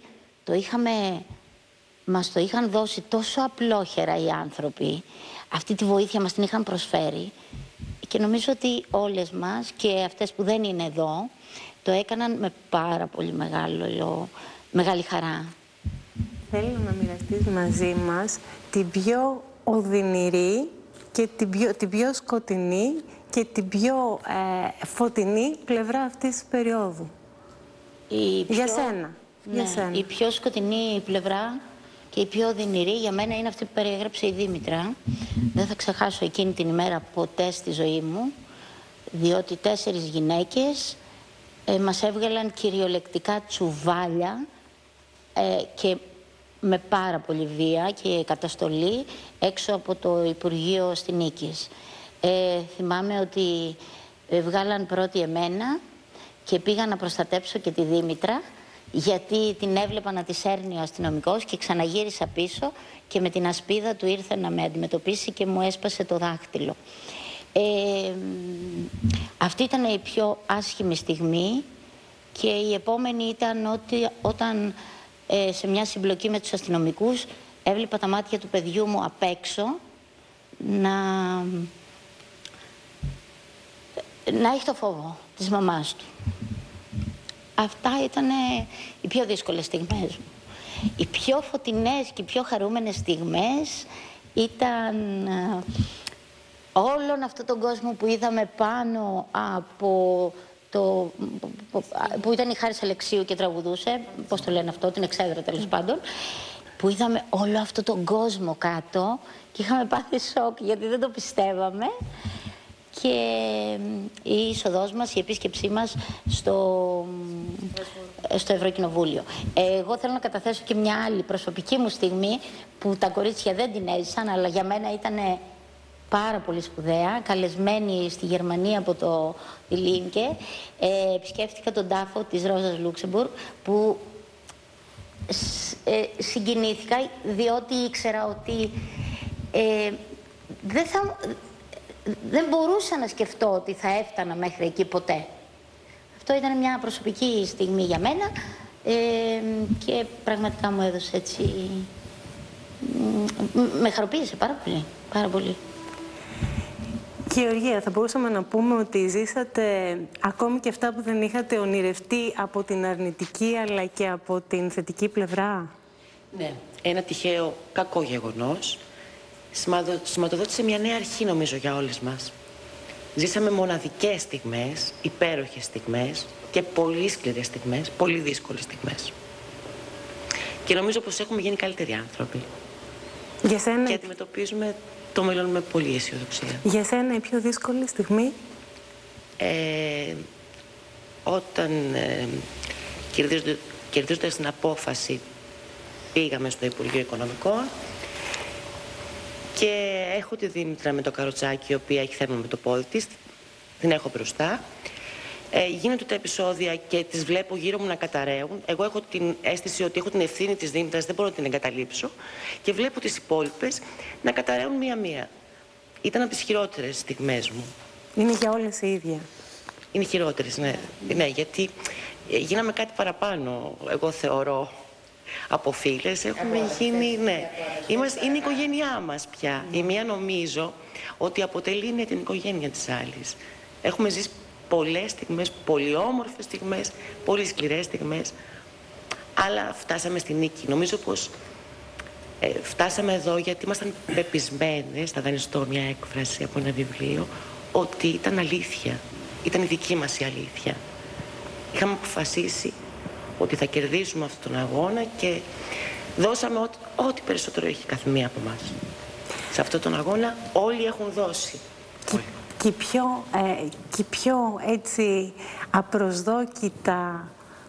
μας το είχαν δώσει τόσο απλόχερα οι άνθρωποι. Αυτή τη βοήθεια μας την είχαν προσφέρει. Και νομίζω ότι όλες μας και αυτές που δεν είναι εδώ το έκαναν με πάρα πολύ μεγάλη χαρά. Θέλω να μοιραστείς μαζί μας την πιο οδυνηρή και την πιο σκοτεινή και την πιο φωτεινή πλευρά αυτής της περίοδου. Για σένα. Ναι, για σένα. Η πιο σκοτεινή πλευρά και η πιο οδυνηρή για μένα είναι αυτή που περιέγραψε η Δήμητρα. Δεν θα ξεχάσω εκείνη την ημέρα ποτέ στη ζωή μου, διότι 4 γυναίκες μας έβγαλαν κυριολεκτικά τσουβάλια και με πάρα πολύ βία και καταστολή έξω από το Υπουργείο στη Νίκης. Θυμάμαι ότι βγάλαν πρώτη εμένα και πήγα να προστατέψω και τη Δήμητρα, γιατί την έβλεπα να τη σέρνει ο αστυνομικός και ξαναγύρισα πίσω και με την ασπίδα του ήρθε να με αντιμετωπίσει και μου έσπασε το δάχτυλο. Αυτή ήταν η πιο άσχημη στιγμή και η επόμενη ήταν ότι όταν σε μια συμπλοκή με τους αστυνομικούς έβλεπα τα μάτια του παιδιού μου απ' έξω να έχει το φόβο της μαμάς του. Αυτά ήταν οι πιο δύσκολες στιγμές μου. Οι πιο φωτεινές και οι πιο χαρούμενες στιγμές ήταν όλον αυτόν τον κόσμο που είδαμε πάνω από που ήταν η Χάρης Αλεξίου και τραγουδούσε, πώς το λένε αυτό, την Εξέδρα τέλος πάντων, που είδαμε όλο αυτόν τον κόσμο κάτω και είχαμε πάθει σοκ γιατί δεν το πιστεύαμε. Και η είσοδός μας, η επίσκεψή μας στο Ευρωκοινοβούλιο. Εγώ θέλω να καταθέσω και μια άλλη προσωπική μου στιγμή που τα κορίτσια δεν την έζησαν, αλλά για μένα ήταν πάρα πολύ σπουδαία. Καλεσμένη στη Γερμανία από το Λίνκε, επισκέφτηκα τον τάφο της Ρόζας Λούξεμπουργκ, που συγκινήθηκα διότι ήξερα ότι δεν μπορούσα να σκεφτώ ότι θα έφτανα μέχρι εκεί ποτέ. Αυτό ήταν μια προσωπική στιγμή για μένα και πραγματικά μου έδωσε έτσι... Με χαροποίησε πάρα πολύ, πάρα πολύ. Γεωργία, θα μπορούσαμε να πούμε ότι ζήσατε ακόμη και αυτά που δεν είχατε ονειρευτεί από την αρνητική αλλά και από την θετική πλευρά. Ναι, ένα τυχαίο κακό γεγονός σηματοδότησε μια νέα αρχή, νομίζω, για όλες μας. Ζήσαμε μοναδικές στιγμές, υπέροχες στιγμές και πολύ σκληρές στιγμές, πολύ δύσκολες στιγμές. Και νομίζω πως έχουμε γίνει καλύτεροι άνθρωποι. Για σένα... Και αντιμετωπίζουμε το μέλλον με πολλή αισιοδοξία. Για σένα η πιο δύσκολη στιγμή? Όταν κερδίζοντας την απόφαση πήγαμε στο Υπουργείο Οικονομικών και έχω τη Δήμητρα με το καροτσάκι, η οποία έχει θέμα με το πόδι της, την έχω μπροστά. Γίνονται τα επεισόδια και τις βλέπω γύρω μου να καταραίουν. Εγώ έχω την αίσθηση ότι έχω την ευθύνη της Δήμητρας, δεν μπορώ να την εγκαταλείψω. Και βλέπω τις υπόλοιπες να καταραίουν μία-μία. Ήταν από τις χειρότερες στιγμές μου. Είναι για όλες η ίδια. Είναι χειρότερες, ναι. Ναι, γιατί γίναμε κάτι παραπάνω, εγώ θεωρώ, από φίλες. Έχουμε γίνει, ναι. Είναι η οικογένειά μας πια. Η μία νομίζω ότι αποτελεί την οικογένεια της άλλης. Έχουμε ζήσει πολλές στιγμές, πολύ όμορφες στιγμές, πολύ σκληρές στιγμές, αλλά φτάσαμε στη νίκη. Νομίζω πως φτάσαμε εδώ γιατί ήμασταν πεπισμένες, θα δανειστώ μια έκφραση από ένα βιβλίο, ότι ήταν αλήθεια. Ήταν η δική μας η αλήθεια. Είχαμε αποφασίσει ότι θα κερδίσουμε αυτόν τον αγώνα και δώσαμε ό,τι περισσότερο έχει καθημεία από εμάς. Σε αυτόν τον αγώνα όλοι έχουν δώσει. Και η πιο έτσι απροσδόκητα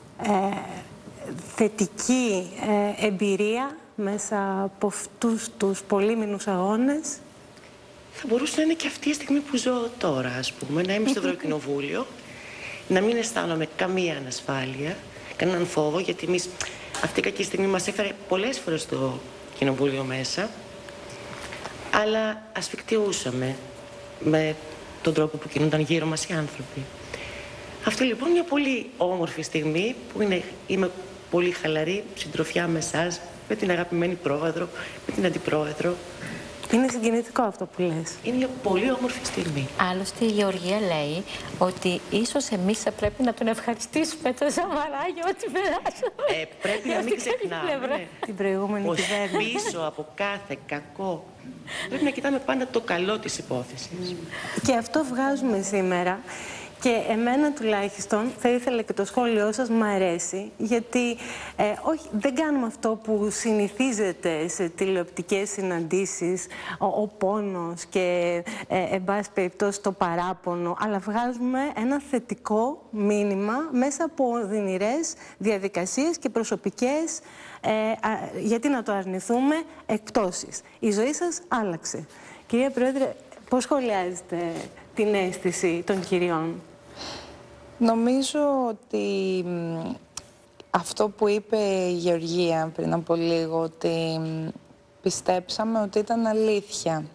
θετική εμπειρία μέσα από αυτούς τους πολύμηνους αγώνες. Θα μπορούσε να είναι και αυτή η στιγμή που ζω τώρα, ας πούμε, να είμαι στο Ευρωκοινοβούλιο, να μην αισθάνομαι καμία ανασφάλεια, κανέναν φόβο, γιατί εμείς αυτή η κακή στιγμή μας έφερε πολλές φορές στο Κοινοβούλιο μέσα, αλλά ασφικτιούσαμε με τον τρόπο που κινούνταν γύρω μας οι άνθρωποι. Αυτή λοιπόν μια πολύ όμορφη στιγμή που είμαι πολύ χαλαρή, συντροφιά με εσάς, με την αγαπημένη πρόεδρο, με την αντιπρόεδρο. Είναι συγκινητικό αυτό που λες. Είναι μια πολύ όμορφη στιγμή. Άλλωστε η Γεωργία λέει ότι ίσως εμείς θα πρέπει να τον ευχαριστήσουμε το Σαμαρά για ό,τι περάσαμε. Πρέπει να μην ξεχνάμε την προηγούμενη κυβέρνηση. Πίσω από κάθε κακό πρέπει να κοιτάμε πάντα το καλό της υπόθεσης. Και αυτό βγάζουμε σήμερα. Και εμένα τουλάχιστον θα ήθελα και το σχόλιο σας μου αρέσει, γιατί όχι, δεν κάνουμε αυτό που συνηθίζεται σε τηλεοπτικές συναντήσεις, ο πόνος και εν πάση περιπτώσει το παράπονο, αλλά βγάζουμε ένα θετικό μήνυμα μέσα από οδυνηρές διαδικασίες και προσωπικές, γιατί να το αρνηθούμε, εκπτώσεις. Η ζωή σας άλλαξε. Κυρία Πρόεδρε, πώς σχολιάζετε την αίσθηση των κυριών? Νομίζω ότι αυτό που είπε η Γεωργία πριν από λίγο, ότι πιστέψαμε ότι ήταν αλήθεια,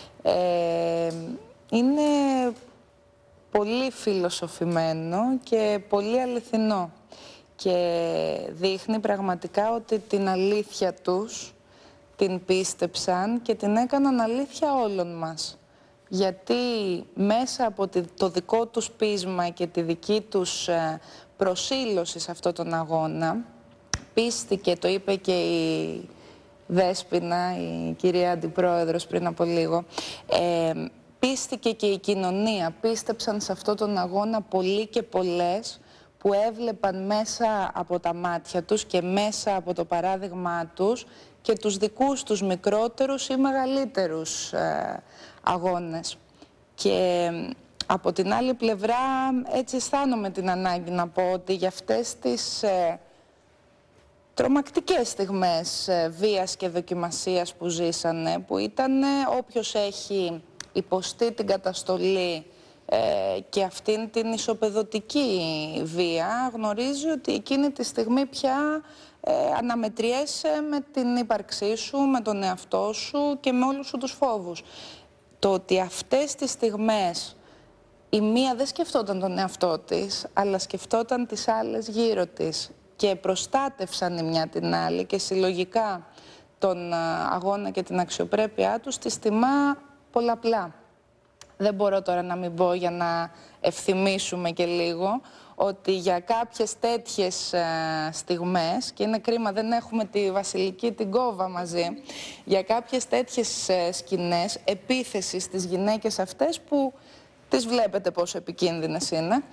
είναι πολύ φιλοσοφημένο και πολύ αληθινό και δείχνει πραγματικά ότι την αλήθεια τους την πίστεψαν και την έκαναν αλήθεια όλων μας. Γιατί μέσα από το δικό τους πείσμα και τη δική τους προσήλωση σε αυτόν τον αγώνα, πίστηκε, το είπε και η Δέσποινα, η κυρία Αντιπρόεδρος πριν από λίγο, πίστηκε και η κοινωνία, πίστεψαν σε αυτόν τον αγώνα πολλοί και πολλές που έβλεπαν μέσα από τα μάτια τους και μέσα από το παράδειγμά τους και τους δικούς τους μικρότερους ή μεγαλύτερους αγώνες. Και από την άλλη πλευρά έτσι αισθάνομαι την ανάγκη να πω ότι για αυτές τις τρομακτικές στιγμές βίας και δοκιμασίας που ζήσανε, που ήταν όποιος έχει υποστεί την καταστολή και αυτήν την ισοπεδωτική βία, γνωρίζει ότι εκείνη τη στιγμή πια αναμετριέσαι με την ύπαρξή σου, με τον εαυτό σου και με όλους σου τους φόβους. Το ότι αυτές τις στιγμές η μία δεν σκεφτόταν τον εαυτό της, αλλά σκεφτόταν τις άλλες γύρω της και προστάτευσαν η μια την άλλη και συλλογικά τον αγώνα και την αξιοπρέπειά τους τις τιμά πολλαπλά. Δεν μπορώ τώρα να μην πω, για να ευθυμίσουμε και λίγο, ότι για κάποιες τέτοιες στιγμές, και είναι κρίμα δεν έχουμε τη Βασιλική την Κόβα μαζί, για κάποιες τέτοιες σκηνές επίθεση στις γυναίκες αυτές που τις βλέπετε πόσο επικίνδυνες είναι,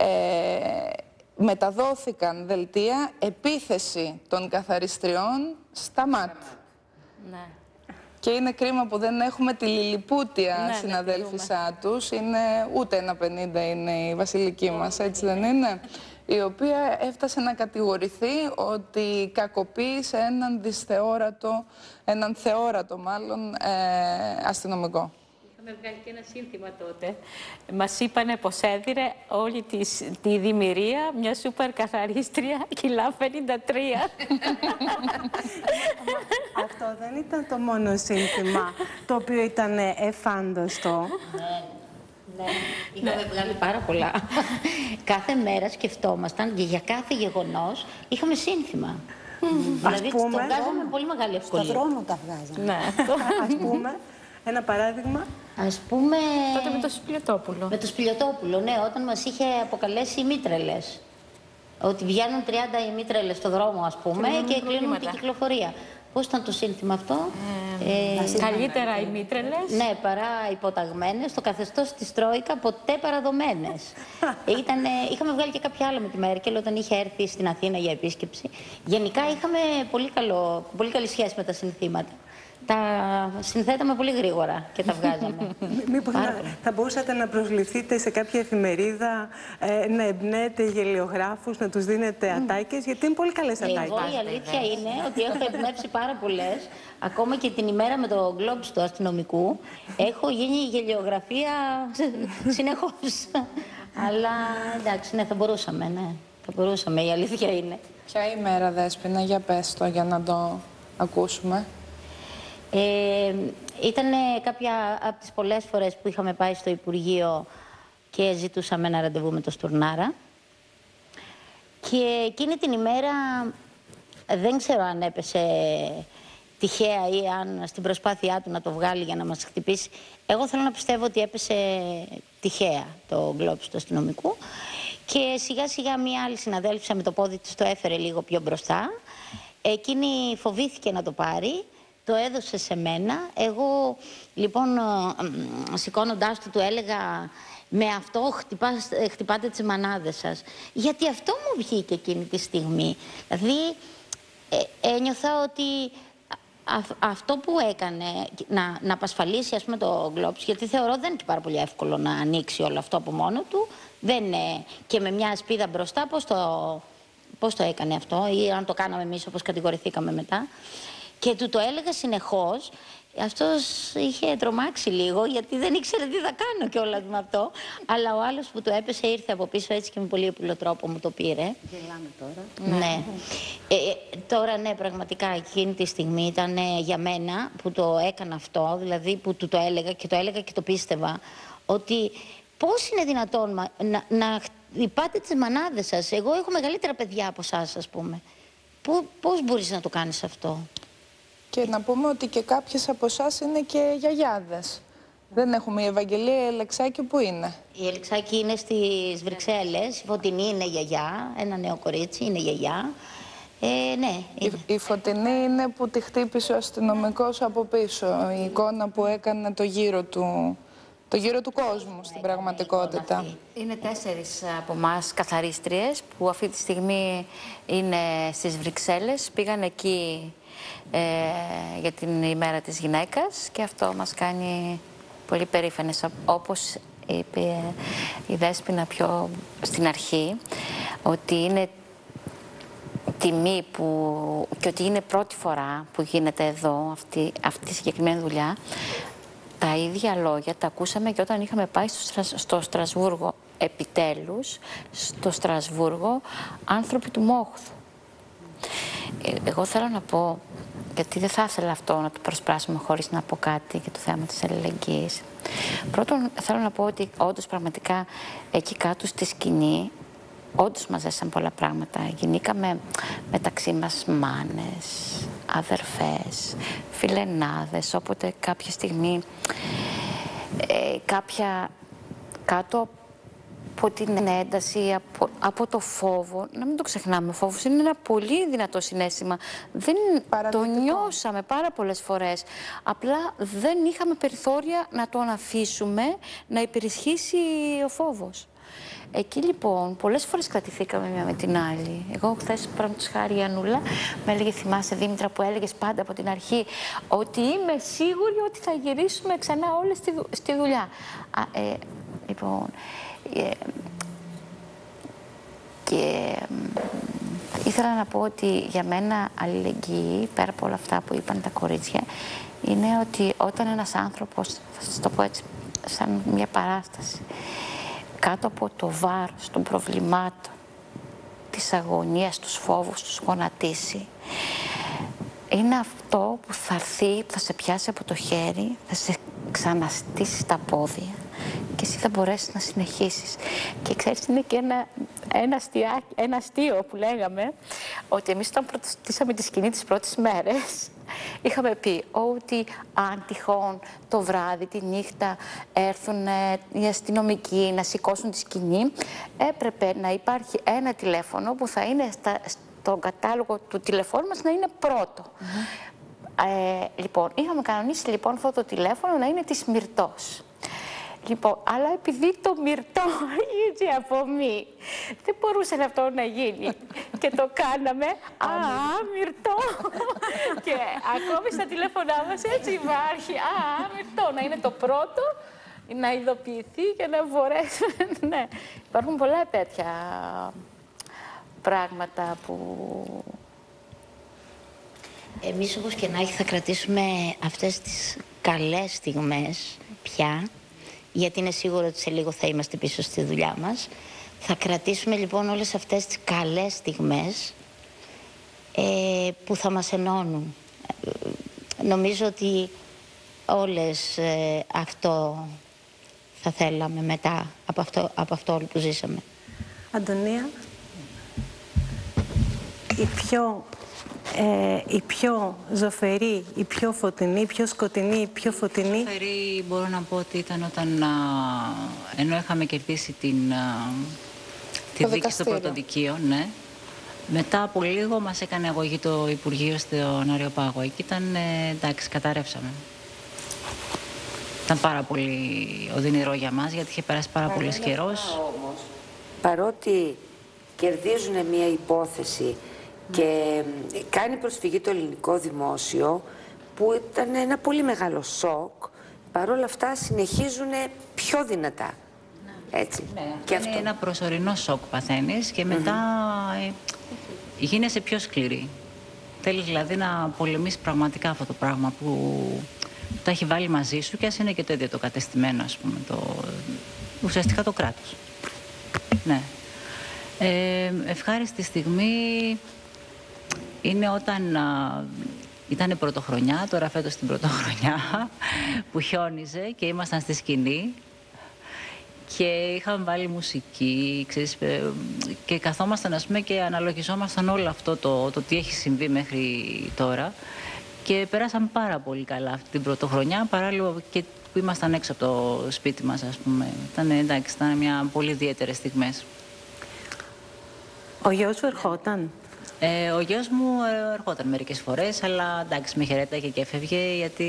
μεταδόθηκαν δελτία επίθεση των καθαριστριών στα ΜΑΤ. Ναι. Και είναι κρίμα που δεν έχουμε τη λιλιπούτια συναδέλφισά τους. Είναι ούτε 1,50 είναι η Βασιλική μας, έτσι δεν είναι? Η οποία έφτασε να κατηγορηθεί ότι κακοποίησε έναν θεόρατο μάλλον αστυνομικό. Είχαμε βγάλει και ένα σύνθημα τότε. Μας είπανε πως έδιρε όλη τη δημιουργία μια σούπερ καθαρίστρια κιλά 53. Αυτό δεν ήταν το μόνο σύνθημα το οποίο ήταν εφάνταστο. Ναι, είχαμε βγάλει πάρα πολλά. Κάθε μέρα σκεφτόμασταν και για κάθε γεγονός είχαμε σύνθημα. Δηλαδή το βγάζαμε με πολύ μεγάλη ευκολία. Στο δρόμο τα βγάζαμε. Ναι. Ας πούμε, ένα παράδειγμα. Ας πούμε... Τότε με το Σπηλιοτόπουλο. Με το Σπηλιοτόπουλο, ναι, όταν μας είχε αποκαλέσει οι μήτρελες. Ότι βγαίνουν 30 οι μήτρελες στο δρόμο, ας πούμε, και κλείνουν την κυκλοφορία. Πώς ήταν το σύνθημα αυτό? Καλύτερα οι μήτρελες. Ναι, παρά υποταγμένες, το καθεστώς της Τρόικα ποτέ παραδομένες. Είχαμε βγάλει και κάποια άλλα με τη Μέρκελ όταν είχε έρθει στην Αθήνα για επίσκεψη. Γενικά είχαμε πολύ καλή σχέση με τα συνθήματα. Τα συνθέταμε πολύ γρήγορα και τα βγάζαμε. Μήπως θα μπορούσατε να προσληφθείτε σε κάποια εφημερίδα, να εμπνέετε γελιογράφους, να τους δίνετε ατάκες, γιατί είναι πολύ καλές ατάκες. Εγώ η αλήθεια είναι ότι έχω εμπνεύσει πάρα πολλές. Ακόμα και την ημέρα με το Globes του αστυνομικού έχω γίνει γελιογραφία συνεχώς. Αλλά εντάξει, ναι, θα μπορούσαμε, ναι. Θα μπορούσαμε, η αλήθεια είναι. Ποια ημέρα, Δέσποινα, για πες το, για να το ακούσουμε. Ήταν κάποια από τις πολλές φορές που είχαμε πάει στο Υπουργείο και ζητούσαμε ένα ραντεβού με τον Στουρνάρα. Και εκείνη την ημέρα δεν ξέρω αν έπεσε τυχαία ή αν στην προσπάθειά του να το βγάλει για να μας χτυπήσει. Εγώ θέλω να πιστεύω ότι έπεσε τυχαία το Globes του αστυνομικού. Και σιγά σιγά μία άλλη συναδέλφισσα με το πόδι της το έφερε λίγο πιο μπροστά. Εκείνη φοβήθηκε να το πάρει. Το έδωσε σε μένα. Εγώ, λοιπόν, σηκώνοντάς του έλεγα «Με αυτό χτυπάτε τις μανάδες σας». Γιατί αυτό μου βγήκε εκείνη τη στιγμή. Δηλαδή, ένιωθα ότι αυτό που έκανε, να απασφαλίσει, ας πούμε, το Globes, γιατί θεωρώ δεν είναι και πάρα πολύ εύκολο να ανοίξει όλο αυτό από μόνο του. Δεν είναι και με μια σπίδα μπροστά, πώς το έκανε αυτό, ή αν το κάναμε εμείς όπως κατηγορηθήκαμε μετά. Και του το έλεγα συνεχώς. Αυτός είχε τρομάξει λίγο, γιατί δεν ήξερε τι θα κάνω κιόλας με αυτό. Αλλά ο άλλος που το έπεσε ήρθε από πίσω έτσι και με πολύ ύπουλο τρόπο μου το πήρε. Γελάμε τώρα. Ναι. Τώρα ναι, πραγματικά εκείνη τη στιγμή ήταν για μένα που το έκανα αυτό, δηλαδή που του το έλεγα και το πίστευα, ότι πώς είναι δυνατόν να χτυπάτε τις μανάδες σας. Εγώ έχω μεγαλύτερα παιδιά από εσάς, ας πούμε. Πώς μπορείς να το κάνεις αυτό? Και να πούμε ότι και κάποιες από εσάς είναι και γιαγιάδες. Δεν έχουμε η Ευαγγελία Ελεξάκη, που είναι? Η Ελεξάκη είναι στις Βρυξέλλες, η Φωτεινή είναι γιαγιά, ένα νέο κορίτσι είναι γιαγιά. Ναι. Η Φωτεινή είναι που τη χτύπησε ο αστυνομικός από πίσω. Η εικόνα που έκανε το γύρο του κόσμου στην πραγματικότητα. Είναι 4 από εμάς καθαρίστριες που αυτή τη στιγμή είναι στις Βρυξέλλες. Πήγαν εκεί για την ημέρα της γυναίκας και αυτό μας κάνει πολύ περήφανες. Όπως είπε η Δέσποινα πιο στην αρχή, ότι είναι τιμή και ότι είναι πρώτη φορά που γίνεται εδώ αυτή η συγκεκριμένη δουλειά. Τα ίδια λόγια τα ακούσαμε και όταν είχαμε πάει στο Στρασβούργο, επιτέλους, στο Στρασβούργο, άνθρωποι του Μόχθου. Εγώ θέλω να πω, γιατί δεν θα ήθελα αυτό να το προσπράσουμε χωρίς να πω κάτι για το θέμα της αλληλεγγύης. Πρώτον, θέλω να πω ότι όντως πραγματικά εκεί κάτω στη σκηνή, όντως μαζέσαν πολλά πράγματα. Γινήκαμε μεταξύ μας μάνες, αδερφές, φιλενάδες, όποτε κάποια στιγμή κάποια κάτω από την ένταση, από το φόβο, να μην το ξεχνάμε, ο φόβος είναι ένα πολύ δυνατό συναίσθημα. Δεν το νιώσαμε πάρα πολλές φορές. Απλά δεν είχαμε περιθώρια να τον αφήσουμε να υπερισχύσει ο φόβος. Εκεί λοιπόν πολλές φορές κρατηθήκαμε μια με την άλλη. Εγώ χθες, παραδείγματος χάρη, η Ανούλα με έλεγε, θυμάσαι Δήμητρα που έλεγες πάντα από την αρχή ότι είμαι σίγουρη ότι θα γυρίσουμε ξανά όλες στη δουλειά. Λοιπόν, και ήθελα να πω ότι για μένα αλληλεγγύη, πέρα από όλα αυτά που είπαν τα κορίτσια, είναι ότι όταν ένας άνθρωπος, θα σας το πω έτσι, σαν μια παράσταση, κάτω από το βάρος των προβλημάτων, της αγωνίας, τους φόβους, τους γονατίσει, είναι αυτό που θα έρθει, που θα σε πιάσει από το χέρι, θα σε ξαναστήσει τα πόδια και εσύ θα μπορέσεις να συνεχίσεις. Και ξέρεις, είναι και ένα αστείο που λέγαμε, ότι εμείς όταν πρωτοστήσαμε τη σκηνή τις πρώτες μέρες, είχαμε πει ότι αν τυχόν το βράδυ, τη νύχτα έρθουν οι αστυνομικοί να σηκώσουν τη σκηνή, έπρεπε να υπάρχει ένα τηλέφωνο που θα είναι στον κατάλογο του τηλεφώνου μας να είναι πρώτο. Λοιπόν, είχαμε κανονίσει λοιπόν αυτό το τηλέφωνο να είναι της Μυρτός. Λοιπόν, αλλά επειδή το Μυρτό είχε απομεί, δεν μπορούσε αυτό να γίνει. Και το κάναμε, Μυρτό. Και ακόμη στα τηλέφωνά μας έτσι υπάρχει, Μυρτό, να είναι το πρώτο, να ειδοποιηθεί και να μπορέσουμε. Ναι, υπάρχουν πολλά τέτοια πράγματα που... Εμείς όπως και να έχει θα κρατήσουμε αυτές τις καλές στιγμές πια, γιατί είναι σίγουρο ότι σε λίγο θα είμαστε πίσω στη δουλειά μας. Θα κρατήσουμε λοιπόν όλες αυτές τις καλές στιγμές που θα μας ενώνουν. Νομίζω ότι όλες αυτό θα θέλαμε μετά από αυτό όλο που ζήσαμε. Αντωνία, η πιο ζωφερή, η πιο φωτεινή, η πιο σκοτεινή, η πιο φωτεινή. Ζωφερή μπορώ να πω ότι ήταν όταν, ενώ είχαμε κερδίσει τη δίκη στο πρωτοδικείο, ναι. Μετά από λίγο μας έκανε αγωγή το Υπουργείο στον Αριοπάγο. Εκεί ήταν, εντάξει, καταρρεύσαμε. Ήταν πάρα πολύ οδυνηρό για μας, γιατί είχε περάσει πάρα πολύ καιρός. Όμως, παρότι κερδίζουν μια υπόθεση και κάνει προσφυγή το ελληνικό δημόσιο, που ήταν ένα πολύ μεγάλο σοκ, παρόλα αυτά συνεχίζουν πιο δυνατά. Έτσι. Ναι, και είναι ένα προσωρινό σοκ παθαίνεις και μετά γίνεσαι πιο σκληρή. Θέλεις δηλαδή να πολεμήσεις πραγματικά αυτό το πράγμα που τα έχει βάλει μαζί σου, και ας είναι και το ίδιο το κατεστημένο, ας πούμε, ουσιαστικά το κράτος. Ναι. Ευχάριστη στιγμή είναι όταν ήταν πρωτοχρονιά, τώρα φέτος την πρωτοχρονιά, που χιόνιζε και ήμασταν στη σκηνή και είχαμε βάλει μουσική, ξέρεις, και καθόμασταν, ας πούμε, και αναλογιζόμασταν όλο αυτό το τι έχει συμβεί μέχρι τώρα, και περάσαμε πάρα πολύ καλά αυτή την πρωτοχρονιά, παράλληλα και που ήμασταν έξω από το σπίτι μας, ας πούμε. Ήταν μια πολύ ιδιαίτερες στιγμές. Ο γιος σου ερχόταν? Ο γιος μου ερχόταν μερικές φορές, αλλά εντάξει, με χαιρέταγε και έφευγε, γιατί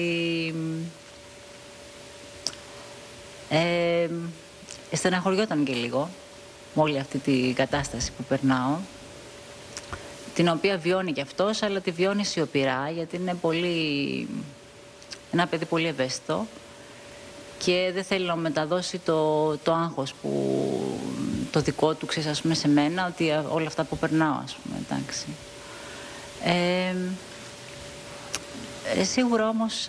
στεναχωριόταν και λίγο με όλη αυτή την κατάσταση που περνάω, την οποία βιώνει και αυτός, αλλά τη βιώνει σιωπηρά, γιατί είναι ένα παιδί πολύ ευαίσθητο και δεν θέλει να μεταδώσει το άγχος το δικό του, ξέρεις, ας πούμε, σε μένα, ότι όλα αυτά που περνάω, ας πούμε, εντάξει. Σίγουρα όμως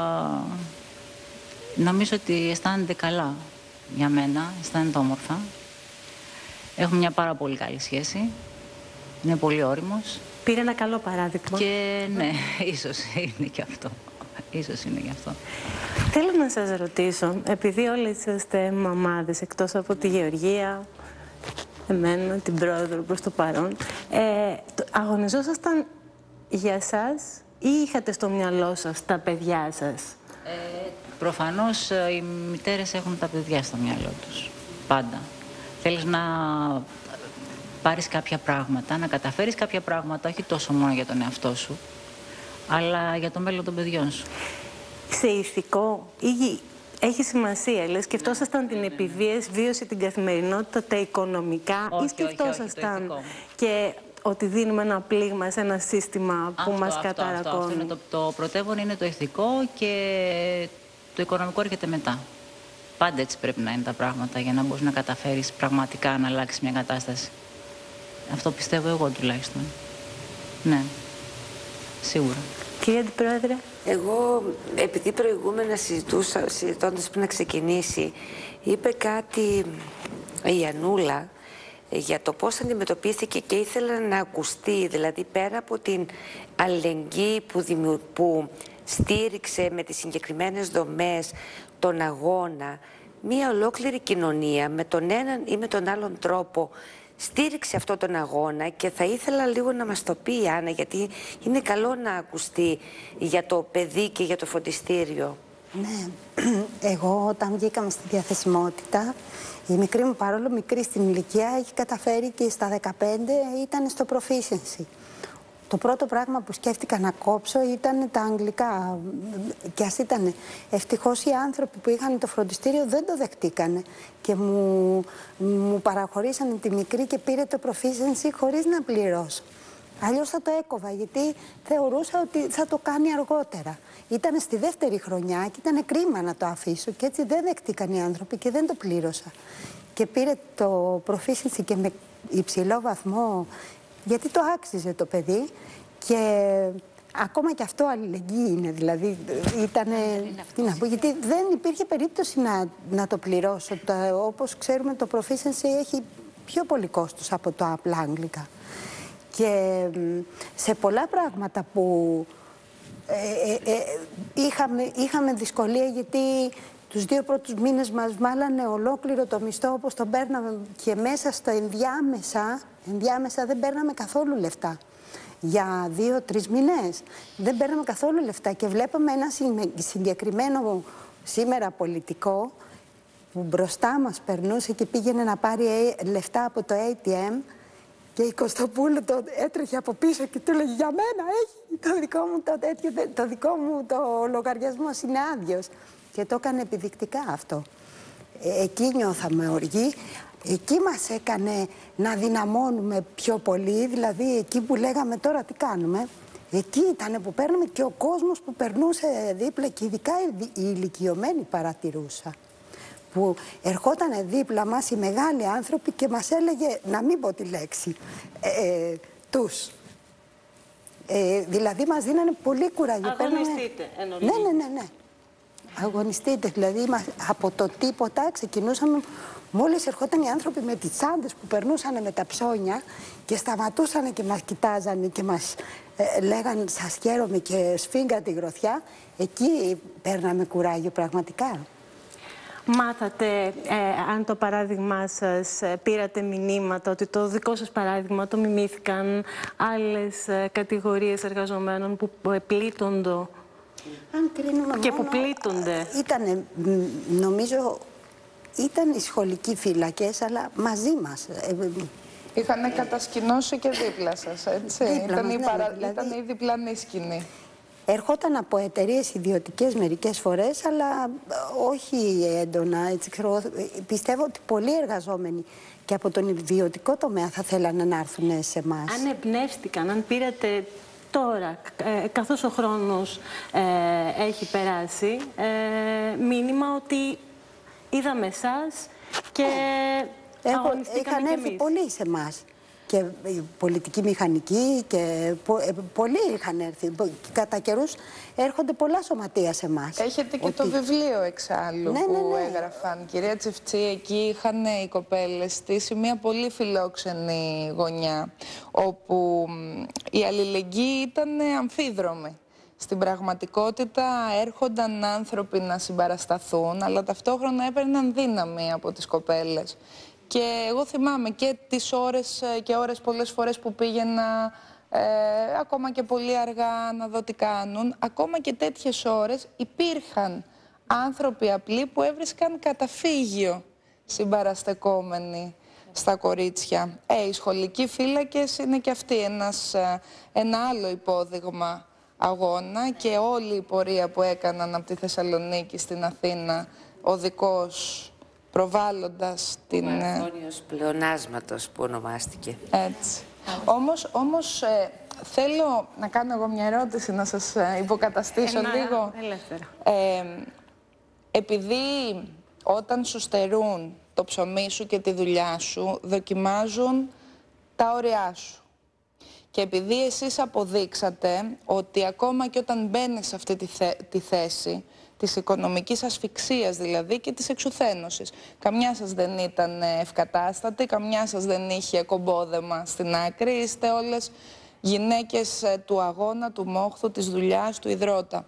νομίζω ότι αισθάνεται καλά για μένα, αισθάνεται όμορφα. Έχουμε μια πάρα πολύ καλή σχέση, είναι πολύ όριμος. Πήρε ένα καλό παράδειγμα. Και ναι, ίσως είναι και αυτό. Ίσως είναι γι' αυτό. Θέλω να σας ρωτήσω, επειδή όλοι είσαστε μαμάδες, εκτός από τη Γεωργία, εμένα, την πρόεδρο προς το παρόν, αγωνιζόσασταν για σας ή είχατε στο μυαλό σας τα παιδιά σας? Προφανώς οι μητέρες έχουν τα παιδιά στο μυαλό τους. Πάντα. Θέλεις να πάρεις κάποια πράγματα, να καταφέρεις κάποια πράγματα, όχι τόσο μόνο για τον εαυτό σου, αλλά για το μέλλον των παιδιών σου. Σε ηθικό ή Έχει σημασία, λες, σκεφτόσασταν την επιβίωση, την καθημερινότητα, τα οικονομικά, ή σκεφτόσασταν και ότι δίνουμε ένα πλήγμα σε ένα σύστημα που μας καταρακώνει? Αυτό είναι το πρωτεύον, είναι το ηθικό, και το οικονομικό έρχεται μετά. Πάντα έτσι πρέπει να είναι τα πράγματα για να μπορείς να καταφέρεις πραγματικά να αλλάξεις μια κατάσταση. Αυτό πιστεύω εγώ τουλάχιστον. Ναι, σίγουρα. Κύριε Αντιπρόεδρε. Εγώ, επειδή προηγούμενα συζητώντας πριν να ξεκινήσει, είπε κάτι η Ανούλα για το πώς αντιμετωπίστηκε και ήθελα να ακουστεί, δηλαδή πέρα από την αλληλεγγύη που στήριξε με τις συγκεκριμένες δομές τον αγώνα, μία ολόκληρη κοινωνία με τον έναν ή με τον άλλον τρόπο στήριξε αυτόν τον αγώνα, και θα ήθελα λίγο να μας το πει η Άννα, γιατί είναι καλό να ακουστεί για το παιδί και για το φροντιστήριο. Ναι, εγώ όταν βγήκαμε στη διαθεσιμότητα, η μικρή μου, παρόλο μικρή στην ηλικία, έχει καταφέρει και στα 15 ήταν στο proficiency. Το πρώτο πράγμα που σκέφτηκα να κόψω ήταν τα αγγλικά. Και ας ήταν. Ευτυχώς οι άνθρωποι που είχαν το φροντιστήριο δεν το δεχτήκανε. Και μου παραχωρήσανε τη μικρή και πήρε το proficiency χωρίς να πληρώσω. Αλλιώς θα το έκοβα, γιατί θεωρούσα ότι θα το κάνει αργότερα. Ήταν στη δεύτερη χρονιά και ήταν κρίμα να το αφήσω, και έτσι δεν δεχτήκαν οι άνθρωποι και δεν το πλήρωσα. Και πήρε το proficiency και με υψηλό βαθμό, γιατί το άξιζε το παιδί, και ακόμα και αυτό αλληλεγγύη είναι, δηλαδή ήτανε, τι να πω, γιατί δεν υπήρχε περίπτωση να το πληρώσω. Όπως ξέρουμε, το proficiency έχει πιο πολύ κόστος από το απλά αγγλικά. Και σε πολλά πράγματα που είχαμε δυσκολία, γιατί τους 2 πρώτους μήνες μας βάλανε ολόκληρο το μισθό όπως τον παίρναμε, και μέσα στο ενδιάμεσα δεν παίρναμε καθόλου λεφτά. Για 2-3 μήνες δεν παίρναμε καθόλου λεφτά, και βλέπαμε ένα συγκεκριμένο σήμερα πολιτικό που μπροστά μας περνούσε και πήγαινε να πάρει λεφτά από το ATM, και η Κωστοπούλου έτρεχε από πίσω και του έλεγε: για μένα έχει, το δικό μου το λογαριασμός είναι άδειος. Και το έκανε επιδεικτικά αυτό. Εκεί νιώθαμε οργή, εκεί μας έκανε να δυναμώνουμε πιο πολύ, δηλαδή εκεί που λέγαμε τώρα τι κάνουμε, εκεί ήταν που παίρνουμε, και ο κόσμος που περνούσε δίπλα, και ειδικά οι ηλικιωμένοι παρατηρούσα, που ερχότανε δίπλα μας οι μεγάλοι άνθρωποι και μας έλεγε, να μην πω τη λέξη, τους. Δηλαδή μας δίνανε πολύ κουράγιο. Αγωνιστείτε, εννοείται. Ναι. Αγωνιστείτε, δηλαδή από το τίποτα ξεκινούσαμε. Μόλις ερχόταν οι άνθρωποι με τις τσάντες που περνούσαν με τα ψώνια και σταματούσαν και μας κοιτάζανε και μας λέγανε σας χαίρομαι και σφίγγα τη γροθιά, εκεί παίρναμε κουράγιο πραγματικά. Μάθατε, αν το παράδειγμά σας, πήρατε μηνύματα ότι το δικό σας παράδειγμα το μιμήθηκαν άλλες κατηγορίες εργαζομένων που πλήττονται? Αν κρίνουμε και μόνο, που πλήττονται. Νομίζω, ήταν οι σχολικοί φύλακες, αλλά μαζί μας. Είχανε κατασκηνώσει και δίπλα σας, έτσι. Ήταν η διπλανή σκηνή. Ερχόταν από εταιρείες ιδιωτικές μερικές φορές, αλλά όχι έντονα. Έτσι, πιστεύω ότι πολλοί εργαζόμενοι και από τον ιδιωτικό τομέα θα θέλανε να έρθουν σε εμάς. Αν εμπνεύστηκαν, αν πήρατε τώρα, καθώς ο χρόνος έχει περάσει, μήνυμα ότι είδαμε εσάς και αγωνιστήκαμε κι εμείς. Είχαν έρθει πολλοί σε εμάς. Και πολιτική μηχανική και πολλοί είχαν έρθει. Κατά καιρούς έρχονται πολλά σωματεία σε εμάς. Έχετε και το βιβλίο εξάλλου που έγραφαν. Κυρία Τσιφτσή, εκεί είχαν οι κοπέλες στήσει μια πολύ φιλόξενη γωνιά, όπου η αλληλεγγύη ήταν αμφίδρομη. Στην πραγματικότητα έρχονταν άνθρωποι να συμπαρασταθούν, αλλά ταυτόχρονα έπαιρναν δύναμη από τις κοπέλες. Και εγώ θυμάμαι και τις ώρες και ώρες πολλές φορές που πήγαινα ακόμα και πολύ αργά να δω τι κάνουν. Ακόμα και τέτοιες ώρες υπήρχαν άνθρωποι απλοί που έβρισκαν καταφύγιο συμπαραστεκόμενοι στα κορίτσια. Οι σχολικοί φύλακες είναι και αυτοί ένα άλλο υπόδειγμα αγώνα, και όλη η πορεία που έκαναν από τη Θεσσαλονίκη στην Αθήνα οδικός προβάλλοντας την... Ο μαραθώνιος πλεονάσματος που ονομάστηκε. Έτσι. Όμως θέλω να κάνω εγώ μια ερώτηση, να σας υποκαταστήσω λίγο. Ελεύθερα. Επειδή όταν σου στερούν το ψωμί σου και τη δουλειά σου, δοκιμάζουν τα όρια σου. Και επειδή εσείς αποδείξατε ότι ακόμα και όταν μπαίνεις σε αυτή τη θέση, της οικονομικής ασφυξίας δηλαδή και της εξουθένωσης, καμιά σας δεν ήταν ευκατάστατη, καμιά σας δεν είχε κομπόδεμα στην άκρη, είστε όλες γυναίκες του αγώνα, του μόχθου, της δουλειάς, του ιδρώτα.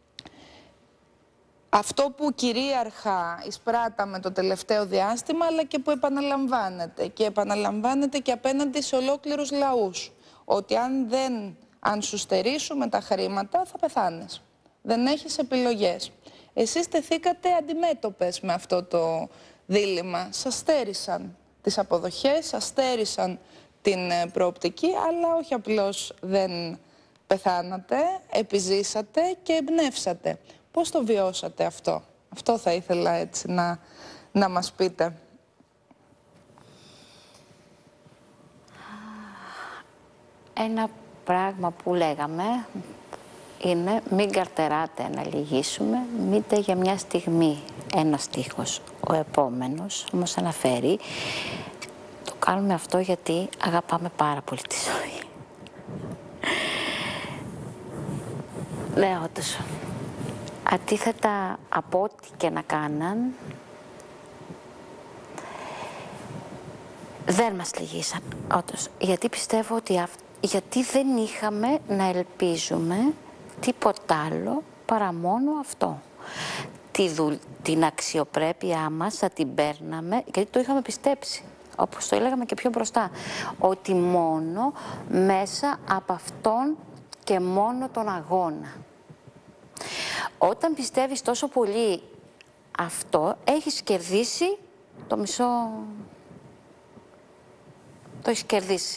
Αυτό που κυρίαρχα εισπράταμε το τελευταίο διάστημα, αλλά και που επαναλαμβάνεται. Και επαναλαμβάνεται και απέναντι σε ολόκληρους λαούς. Ότι αν σου στερήσουμε τα χρήματα, θα πεθάνεις. Δεν έχεις επιλογές. Εσείς τεθήκατε αντιμέτωπες με αυτό το δίλημμα. Σας στέρισαν τις αποδοχές, σας στέρισαν την προοπτική, αλλά όχι απλώς δεν πεθάνατε, επιζήσατε και εμπνεύσατε. Πώς το βιώσατε αυτό? Αυτό θα ήθελα έτσι να μας πείτε. Ένα πράγμα που λέγαμε είναι μην καρτεράτε να λυγίσουμε, μήτε για μια στιγμή ένα στίχος. Ο επόμενος όμως αναφέρει, το κάνουμε αυτό γιατί αγαπάμε πάρα πολύ τη ζωή. Λέω τους, αντίθετα από ό,τι και να κάναν, δεν μας λυγίσαν, όντως. Γιατί πιστεύω ότι γιατί δεν είχαμε να ελπίζουμε τίποτα άλλο παρά μόνο αυτό. Την αξιοπρέπειά μας θα την παίρναμε, γιατί το είχαμε πιστέψει, όπως το έλεγαμε και πιο μπροστά, ότι μόνο μέσα από αυτόν και μόνο τον αγώνα. Όταν πιστεύεις τόσο πολύ αυτό, έχεις κερδίσει το μισό... Το έχεις κερδίσει.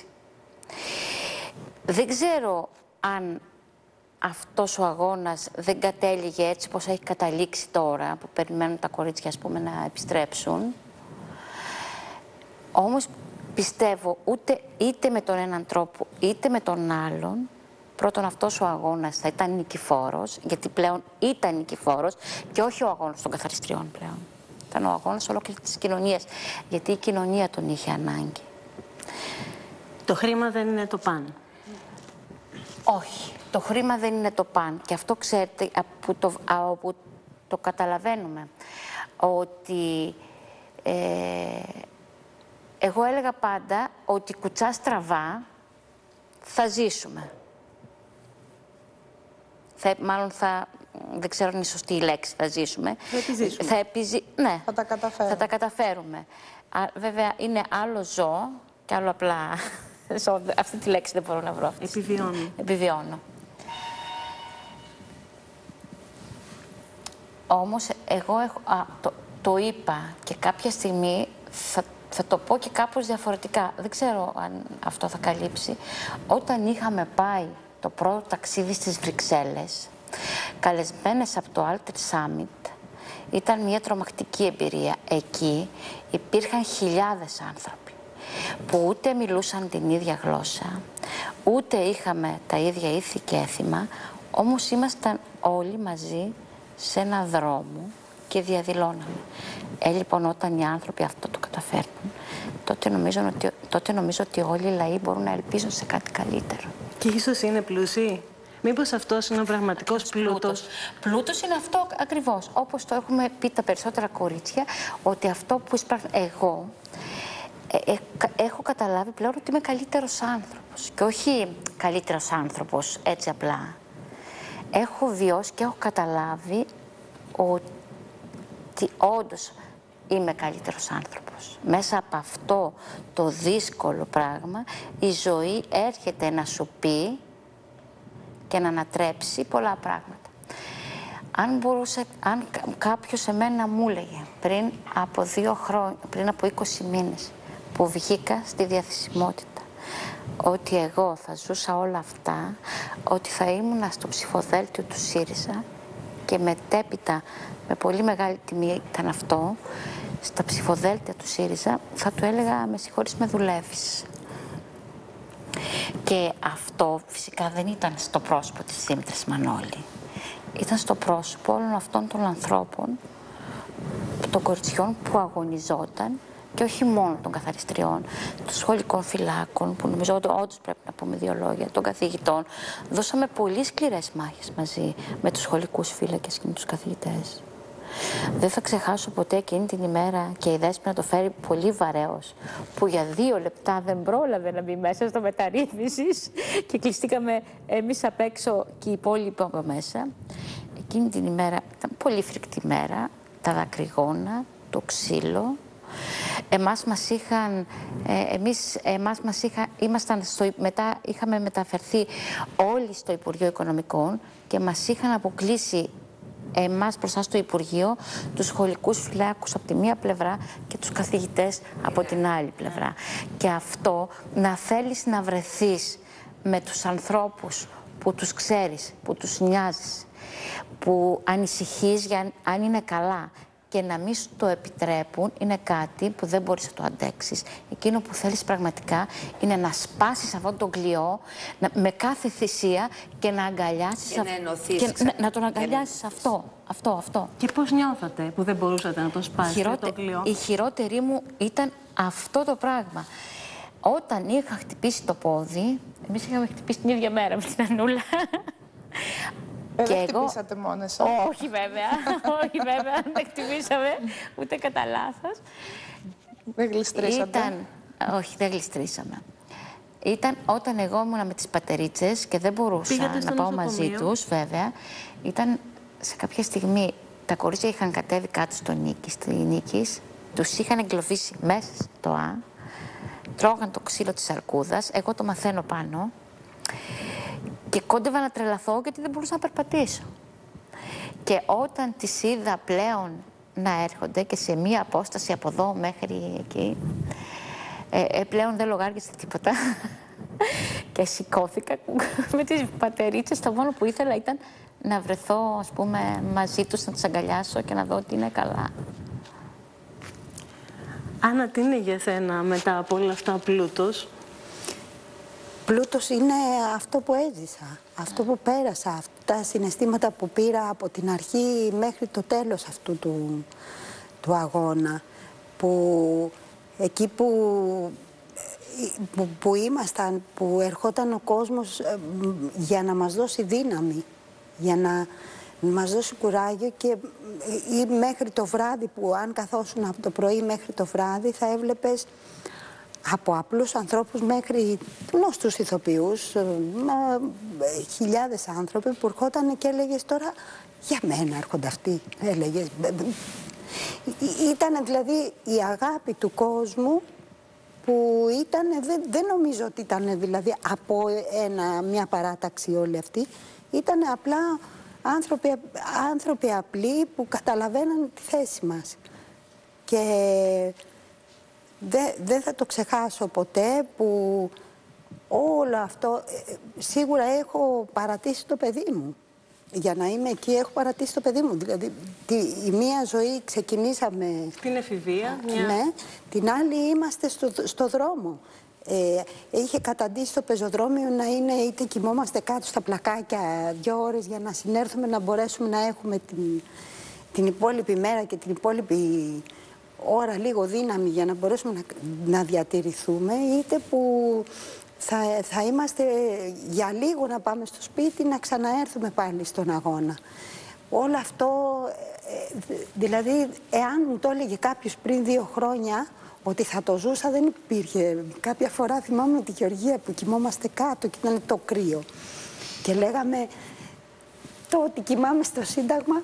Δεν ξέρω αν αυτός ο αγώνας δεν κατέληγε έτσι πως έχει καταλήξει τώρα, που περιμένουν τα κορίτσια, ας πούμε, να επιστρέψουν. Όμως πιστεύω είτε με τον έναν τρόπο είτε με τον άλλον, πρώτον αυτός ο αγώνας θα ήταν νικηφόρος, γιατί πλέον ήταν νικηφόρος και όχι ο αγώνας των καθαριστριών πλέον. Ήταν ο αγώνας ολόκληρης της κοινωνίας, γιατί η κοινωνία τον είχε ανάγκη. Το χρήμα δεν είναι το παν. Όχι, το χρήμα δεν είναι το παν. Και αυτό ξέρετε, από το καταλαβαίνουμε, ότι εγώ έλεγα πάντα ότι κουτσά στραβά θα ζήσουμε. Δεν ξέρω αν είναι σωστή η λέξη, θα ζήσουμε. Θα επιζήσουμε. Ναι, θα τα καταφέρουμε. Θα τα καταφέρουμε. Βέβαια, είναι άλλο ζώο και άλλο απλά... Αυτή τη λέξη δεν μπορώ να βρω. Επιβιώνω. Όμως, εγώ το είπα και κάποια στιγμή θα το πω και κάπως διαφορετικά. Δεν ξέρω αν αυτό θα καλύψει. Όταν είχαμε πάει το πρώτο ταξίδι στις Βρυξέλλες, καλεσμένες από το Alter Summit, ήταν μια τρομακτική εμπειρία. Εκεί υπήρχαν χιλιάδες άνθρωποι που ούτε μιλούσαν την ίδια γλώσσα, ούτε είχαμε τα ίδια ήθη και έθιμα, όμως ήμασταν όλοι μαζί σε ένα δρόμο και διαδηλώναμε. Λοιπόν, όταν οι άνθρωποι αυτό το καταφέρνουν, τότε νομίζω ότι όλοι οι λαοί μπορούν να ελπίζουν σε κάτι καλύτερο. Και ίσως είναι πλούσιοι. Μήπως αυτός είναι ο πραγματικός πλούτος? Πλούτος είναι αυτό ακριβώς. Όπως το έχουμε πει τα περισσότερα κορίτσια, ότι αυτό που εισπράττω εγώ, έχω καταλάβει πλέον ότι είμαι καλύτερος άνθρωπος. Και όχι καλύτερος άνθρωπος έτσι απλά. Έχω βιώσει και έχω καταλάβει ότι όντως είμαι καλύτερος άνθρωπος. Μέσα από αυτό το δύσκολο πράγμα, η ζωή έρχεται να σου πει και να ανατρέψει πολλά πράγματα. Αν κάποιος εμένα μου έλεγε πριν από 2 χρόνια, πριν από 20 μήνες, που βγήκα στη διαθεσιμότητα, ότι εγώ θα ζούσα όλα αυτά, ότι θα ήμουνα στο ψηφοδέλτιο του ΣΥΡΙΖΑ, και μετέπειτα με πολύ μεγάλη τιμή ήταν αυτό, στα ψηφοδέλτια του ΣΥΡΙΖΑ θα του έλεγα με συγχωρείς, με δουλεύεις. Και αυτό φυσικά δεν ήταν στο πρόσωπο της Δήμητρας Μανώλη. Ήταν στο πρόσωπο όλων αυτών των ανθρώπων, των κοριτσιών που αγωνιζόταν, και όχι μόνο των καθαριστριών, των σχολικών φυλάκων, που νομίζω ότι όντως πρέπει να πούμε δύο λόγια, των καθηγητών. Δώσαμε πολύ σκληρές μάχες μαζί με τους σχολικούς φύλακες και με τους καθηγητές. Δεν θα ξεχάσω ποτέ εκείνη την ημέρα, και η Δέσποινα το φέρει πολύ βαρέως, που για 2 λεπτά δεν πρόλαβε να μπει μέσα στο μεταρρύθμισης και κλειστήκαμε εμείς απ' έξω και οι υπόλοιποι από μέσα. Εκείνη την ημέρα ήταν πολύ φρικτή μέρα, τα δακρυγόνα, το ξύλο. Μετά είχαμε μεταφερθεί όλοι στο Υπουργείο Οικονομικών και μας είχαν αποκλείσει εμάς μπροστά στο Υπουργείο, τους σχολικούς φυλάκους από τη μία πλευρά και τους καθηγητές από την άλλη πλευρά. Και αυτό, να θέλεις να βρεθείς με τους ανθρώπους που τους ξέρεις, που τους νοιάζεις, που ανησυχείς για αν είναι καλά και να μην σου το επιτρέπουν, είναι κάτι που δεν μπορείς να το αντέξεις. Εκείνο που θέλεις πραγματικά είναι να σπάσεις αυτόν τον κλειό με κάθε θυσία και να αγκαλιάσεις και να ενωθείς. Να τον αγκαλιάσεις αυτό. Και πώς νιώθατε που δεν μπορούσατε να το σπάσετε το κλειό? Η χειρότερη μου ήταν αυτό το πράγμα. Όταν είχα χτυπήσει το πόδι, εμείς είχαμε χτυπήσει την ίδια μέρα με την Ανούλα. Δεν χτυπήσατε μόνες σας? Όχι βέβαια, όχι βέβαια, δεν χτυπήσαμε ούτε κατά λάθος. Δεν γλιστρήσατε? Όχι, δεν γλιστρήσαμε. Ήταν όταν εγώ ήμουνα με τις πατερίτσες και δεν μπορούσα να πάω μαζί τους, βέβαια. Ήταν σε κάποια στιγμή, τα κορίτσια είχαν κατέβει κάτω στη Νίκης, τους είχαν εγκλωβίσει μέσα στο Α, τρώγαν το ξύλο της αρκούδας, εγώ το μαθαίνω πάνω. Και κόντευα να τρελαθώ γιατί δεν μπορούσα να περπατήσω. Και όταν τις είδα πλέον να έρχονται και σε μία απόσταση από εδώ μέχρι εκεί, πλέον δεν λογάριζε τίποτα. Και σηκώθηκα με τις πατερίτσες. Το μόνο που ήθελα ήταν να βρεθώ, ας πούμε, μαζί τους, να τους αγκαλιάσω και να δω ότι είναι καλά. Άννα, τι είναι για σένα μετά από όλα αυτά πλούτος? Πλούτος είναι αυτό που έζησα, αυτό που πέρασα, αυτά τα συναισθήματα που πήρα από την αρχή μέχρι το τέλος αυτού του αγώνα. Που εκεί που ήμασταν, που ερχόταν ο κόσμος για να μας δώσει δύναμη, για να μας δώσει κουράγιο, ή μέχρι το βράδυ, που αν καθόσουν από το πρωί μέχρι το βράδυ θα έβλεπες από απλούς ανθρώπους μέχρι γνωστούς ηθοποιούς, χιλιάδες άνθρωποι που ερχόταν και έλεγες τώρα για μένα έρχονται αυτοί, έλεγες. Ήταν δηλαδή η αγάπη του κόσμου που ήταν, δεν νομίζω ότι ήταν δηλαδή από μια παράταξη όλοι αυτοί, ήταν απλά άνθρωποι απλοί που καταλαβαίναν τη θέση μας. Και δεν θα το ξεχάσω ποτέ που όλο αυτό, σίγουρα έχω παρατήσει το παιδί μου. Για να είμαι εκεί έχω παρατήσει το παιδί μου. Δηλαδή, η μία ζωή ξεκινήσαμε... Στην εφηβεία. Ναι, την άλλη είμαστε στο δρόμο. Είχε καταντήσει το πεζοδρόμιο να είναι είτε κοιμόμαστε κάτω στα πλακάκια 2 ώρες για να συνέρθουμε, να μπορέσουμε να έχουμε την υπόλοιπη μέρα και την υπόλοιπη ώρα λίγο δύναμη για να μπορέσουμε να διατηρηθούμε, είτε που θα είμαστε για λίγο να πάμε στο σπίτι, να ξαναέρθουμε πάλι στον αγώνα. Όλο αυτό, δηλαδή, εάν μου το έλεγε κάποιος πριν 2 χρόνια ότι θα το ζούσα, δεν υπήρχε. Κάποια φορά θυμάμαι τη Γεωργία που κοιμόμαστε κάτω και ήταν το κρύο. Και λέγαμε το ότι κοιμάμαι στο Σύνταγμα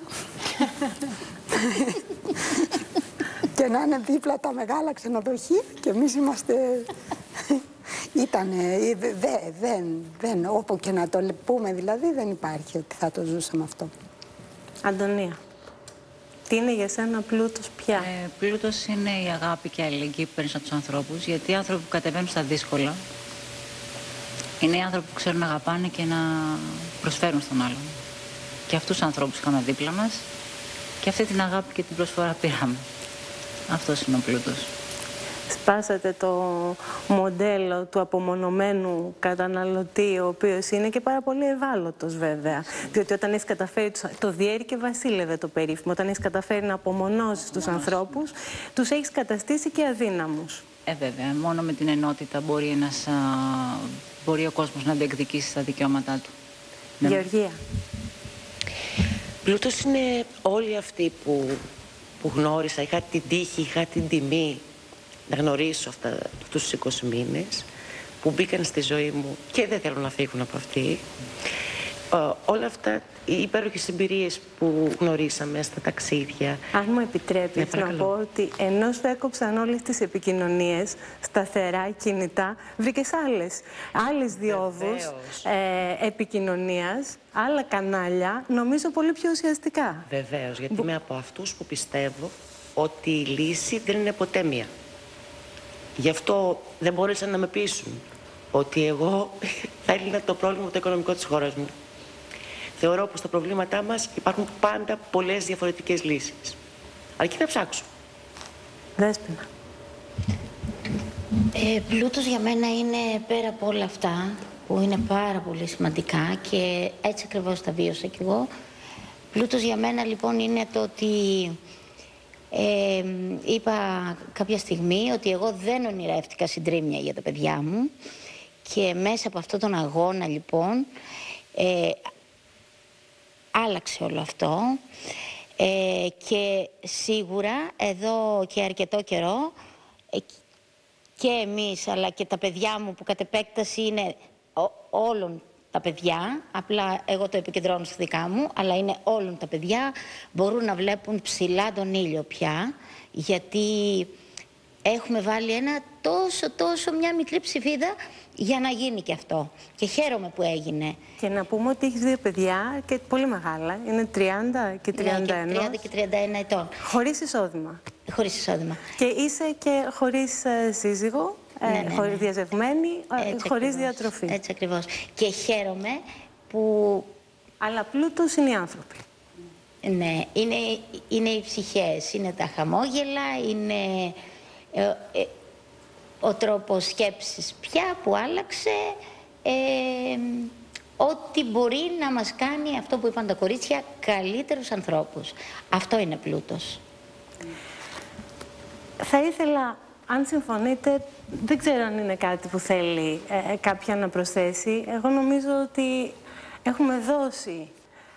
και να είναι δίπλα τα μεγάλα ξενοδοχεία και εμείς είμαστε... Ήτανε, όπου και να το πούμε δηλαδή, δεν υπάρχει ότι θα το ζούσαμε αυτό. Αντωνία, τι είναι για σένα πλούτος πια? Πλούτος είναι η αγάπη και η αλληλεγγύη που παίρνεις από τους ανθρώπους, γιατί οι άνθρωποι που κατεβαίνουν στα δύσκολα είναι οι άνθρωποι που ξέρουν να αγαπάνε και να προσφέρουν στον άλλον. Και και αυτούς τους ανθρώπους είχαμε δίπλα μας και αυτή την αγάπη και την προσφορά πήραμε. Αυτός είναι ο πλούτος. Σπάσατε το μοντέλο του απομονωμένου καταναλωτή, ο οποίος είναι και πάρα πολύ ευάλωτος βέβαια. Διότι όταν έχεις καταφέρει, το διέρη και βασίλευε το περίφημο, όταν έχεις καταφέρει να απομονώσεις τους ανθρώπους, τους έχεις καταστήσει και αδύναμους. Βέβαια, μόνο με την ενότητα μπορεί ο κόσμος να διεκδικήσει τα δικαιώματά του. Γεωργία. Πλούτος είναι όλοι αυτοί που γνώρισα, είχα την τύχη, είχα την τιμή να γνωρίσω αυτούς τους 20 μήνες που μπήκαν στη ζωή μου και δεν θέλουν να φύγουν από αυτή. Όλα αυτά οι υπέροχες εμπειρίες που γνωρίσαμε στα ταξίδια. Αν μου επιτρέπεις να πω ότι ενώ σου έκοψαν όλες τις επικοινωνίες σταθερά, κινητά, βρήκες άλλες διόδους επικοινωνίας, άλλα κανάλια, νομίζω πολύ πιο ουσιαστικά. Βεβαίως, γιατί είμαι από αυτούς που πιστεύω ότι η λύση δεν είναι ποτέ μία. Γι' αυτό δεν μπόρεσαν να με πείσουν ότι εγώ θα έλυνα το πρόβλημα το οικονομικό της χώρας μου. Θεωρώ πως στα προβλήματά μας υπάρχουν πάντα πολλές διαφορετικές λύσεις. Αρκεί να ψάξουμε. Δέσποινα. Πλούτος για μένα είναι πέρα από όλα αυτά που είναι πάρα πολύ σημαντικά και έτσι ακριβώς τα βίωσα κι εγώ. Πλούτος για μένα λοιπόν είναι το ότι είπα κάποια στιγμή ότι εγώ δεν ονειρεύτηκα συντρίμμια για τα παιδιά μου και μέσα από αυτόν τον αγώνα λοιπόν άλλαξε όλο αυτό και σίγουρα εδώ και αρκετό καιρό και εμείς αλλά και τα παιδιά μου που κατ' επέκταση είναι όλων τα παιδιά, απλά εγώ το επικεντρώνω στα δικά μου, αλλά είναι όλων τα παιδιά, μπορούν να βλέπουν ψηλά τον ήλιο πια, γιατί έχουμε βάλει ένα τόσο μια μικρή ψηφίδα για να γίνει και αυτό. Και χαίρομαι που έγινε. Και να πούμε ότι έχεις 2 παιδιά και πολύ μεγάλα, είναι 30 και 31. Ναι, 30 και 31 ετών. Χωρίς εισόδημα. Χωρίς εισόδημα. Και είσαι και χωρίς σύζυγο. Χωρίς διαζευμένη, χωρίς διατροφή. Έτσι ακριβώς. Και χαίρομαι που... Αλλά πλούτος είναι οι άνθρωποι. Ναι, είναι οι ψυχές, είναι τα χαμόγελα, είναι ο τρόπος σκέψης πια που άλλαξε, ό,τι μπορεί να μας κάνει αυτό που είπαν τα κορίτσια, καλύτερους ανθρώπους. Αυτό είναι πλούτος. Θα ήθελα... Αν συμφωνείτε, δεν ξέρω αν είναι κάτι που θέλει κάποια να προσθέσει. Εγώ νομίζω ότι έχουμε δώσει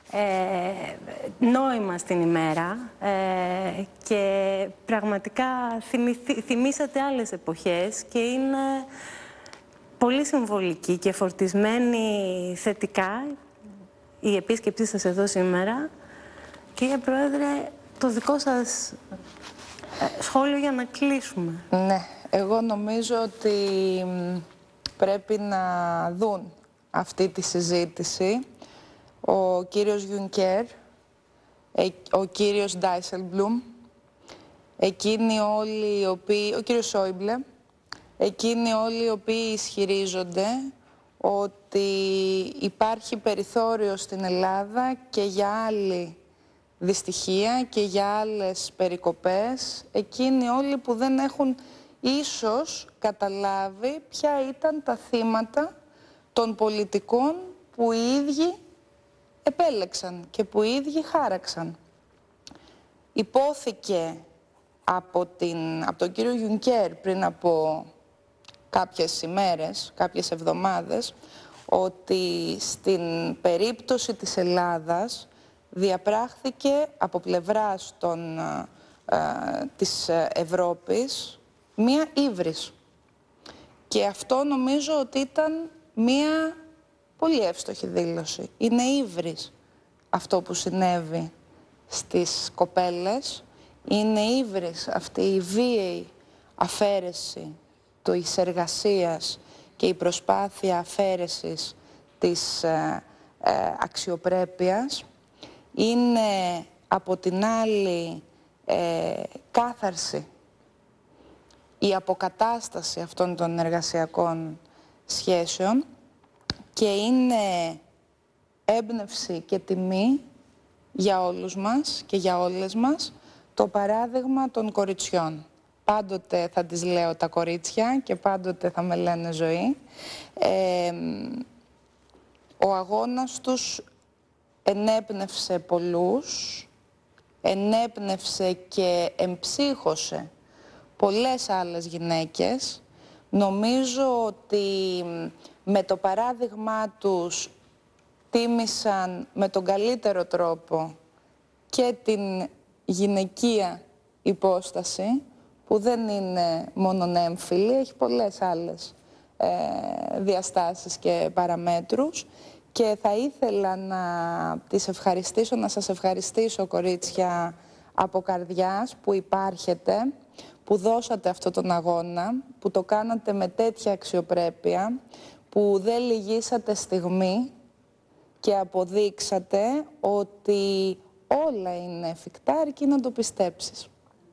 νόημα στην ημέρα και πραγματικά θυμήσατε άλλες εποχές και είναι πολύ συμβολική και φορτισμένη θετικά η επίσκεψή σας εδώ σήμερα. Κύριε Πρόεδρε, το δικό σας... σχόλιο για να κλείσουμε. Ναι, εγώ νομίζω ότι πρέπει να δουν αυτή τη συζήτηση ο κύριος Γιουνκέρ, ο κύριος Ντάισελμπλουμ, εκείνοι όλοι οι οποίοι, ο κύριος Σόιμπλε, εκείνοι όλοι οι οποίοι ισχυρίζονται ότι υπάρχει περιθώριο στην Ελλάδα και για άλλη δυστυχία και για άλλες περικοπές, εκείνοι όλοι που δεν έχουν ίσως καταλάβει ποια ήταν τα θύματα των πολιτικών που οι ίδιοι επέλεξαν και που οι ίδιοι χάραξαν. Υπόθηκε από τον κύριο Γιουνκέρ πριν από κάποιες ημέρες, κάποιες εβδομάδες, ότι στην περίπτωση της Ελλάδας διαπράχθηκε από πλευράς της Ευρώπης μία ύβρις. Και αυτό νομίζω ότι ήταν μία πολύ εύστοχη δήλωση. Είναι ύβρις αυτό που συνέβη στις κοπέλες. Είναι ύβρις αυτή η βίαιη αφαίρεση της εργασίας και η προσπάθεια αφαίρεσης της αξιοπρέπειας. Είναι από την άλλη κάθαρση, η αποκατάσταση αυτών των εργασιακών σχέσεων και είναι έμπνευση και τιμή για όλους μας και για όλες μας το παράδειγμα των κοριτσιών. Πάντοτε θα τις λέω τα κορίτσια και πάντοτε θα με λένε Ζωή. Ο αγώνας τους ενέπνευσε πολλούς, ενέπνευσε και εμψύχωσε πολλές άλλες γυναίκες. Νομίζω ότι με το παράδειγμά τους τίμησαν με τον καλύτερο τρόπο και την γυναικεία υπόσταση, που δεν είναι μόνο έμφυλη, έχει πολλές άλλες διαστάσεις και παραμέτρους. Και θα ήθελα να τις ευχαριστήσω, να σας ευχαριστήσω, κορίτσια, από καρδιάς που υπάρχετε, που δώσατε αυτό τον αγώνα, που το κάνατε με τέτοια αξιοπρέπεια, που δεν λυγίσατε στιγμή και αποδείξατε ότι όλα είναι εφικτά, αρκεί να το πιστέψεις.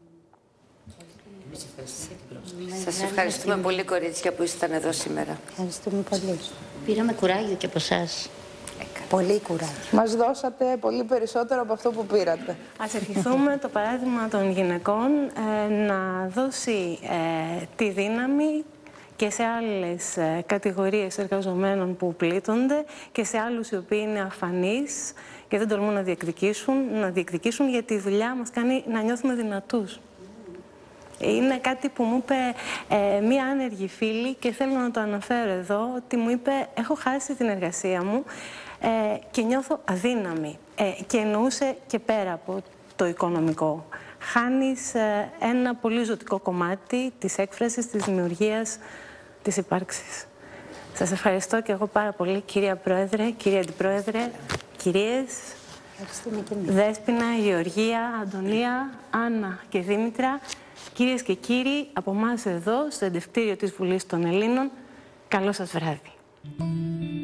Σας ευχαριστούμε πολύ, κορίτσια, που ήσασταν εδώ σήμερα. Ευχαριστούμε πολύ. Πήραμε κουράγιο και από εσάς. Πολύ κουράγιο. Μας δώσατε πολύ περισσότερο από αυτό που πήρατε. Ας ευχηθούμε το παράδειγμα των γυναικών να δώσει τη δύναμη και σε άλλες κατηγορίες εργαζομένων που πλήττονται και σε άλλους οι οποίοι είναι αφανείς και δεν τολμούν να διεκδικήσουν, γιατί η δουλειά μας κάνει να νιώθουμε δυνατούς. Είναι κάτι που μου είπε μία άνεργη φίλη και θέλω να το αναφέρω εδώ, ότι μου είπε έχω χάσει την εργασία μου και νιώθω αδύναμη. Και εννοούσε και πέρα από το οικονομικό. Χάνεις ένα πολύ ζωτικό κομμάτι της έκφρασης, της δημιουργίας, της υπάρξης. Σας ευχαριστώ και εγώ πάρα πολύ, κυρία Πρόεδρε, κυρία Αντιπρόεδρε, κυρίες, Δέσποινα, Γεωργία, Αντωνία, Άννα και Δήμητρα. Κυρίες και κύριοι, από εμάς εδώ, στο εντευτήριο της Βουλής των Ελλήνων, καλό σας βράδυ.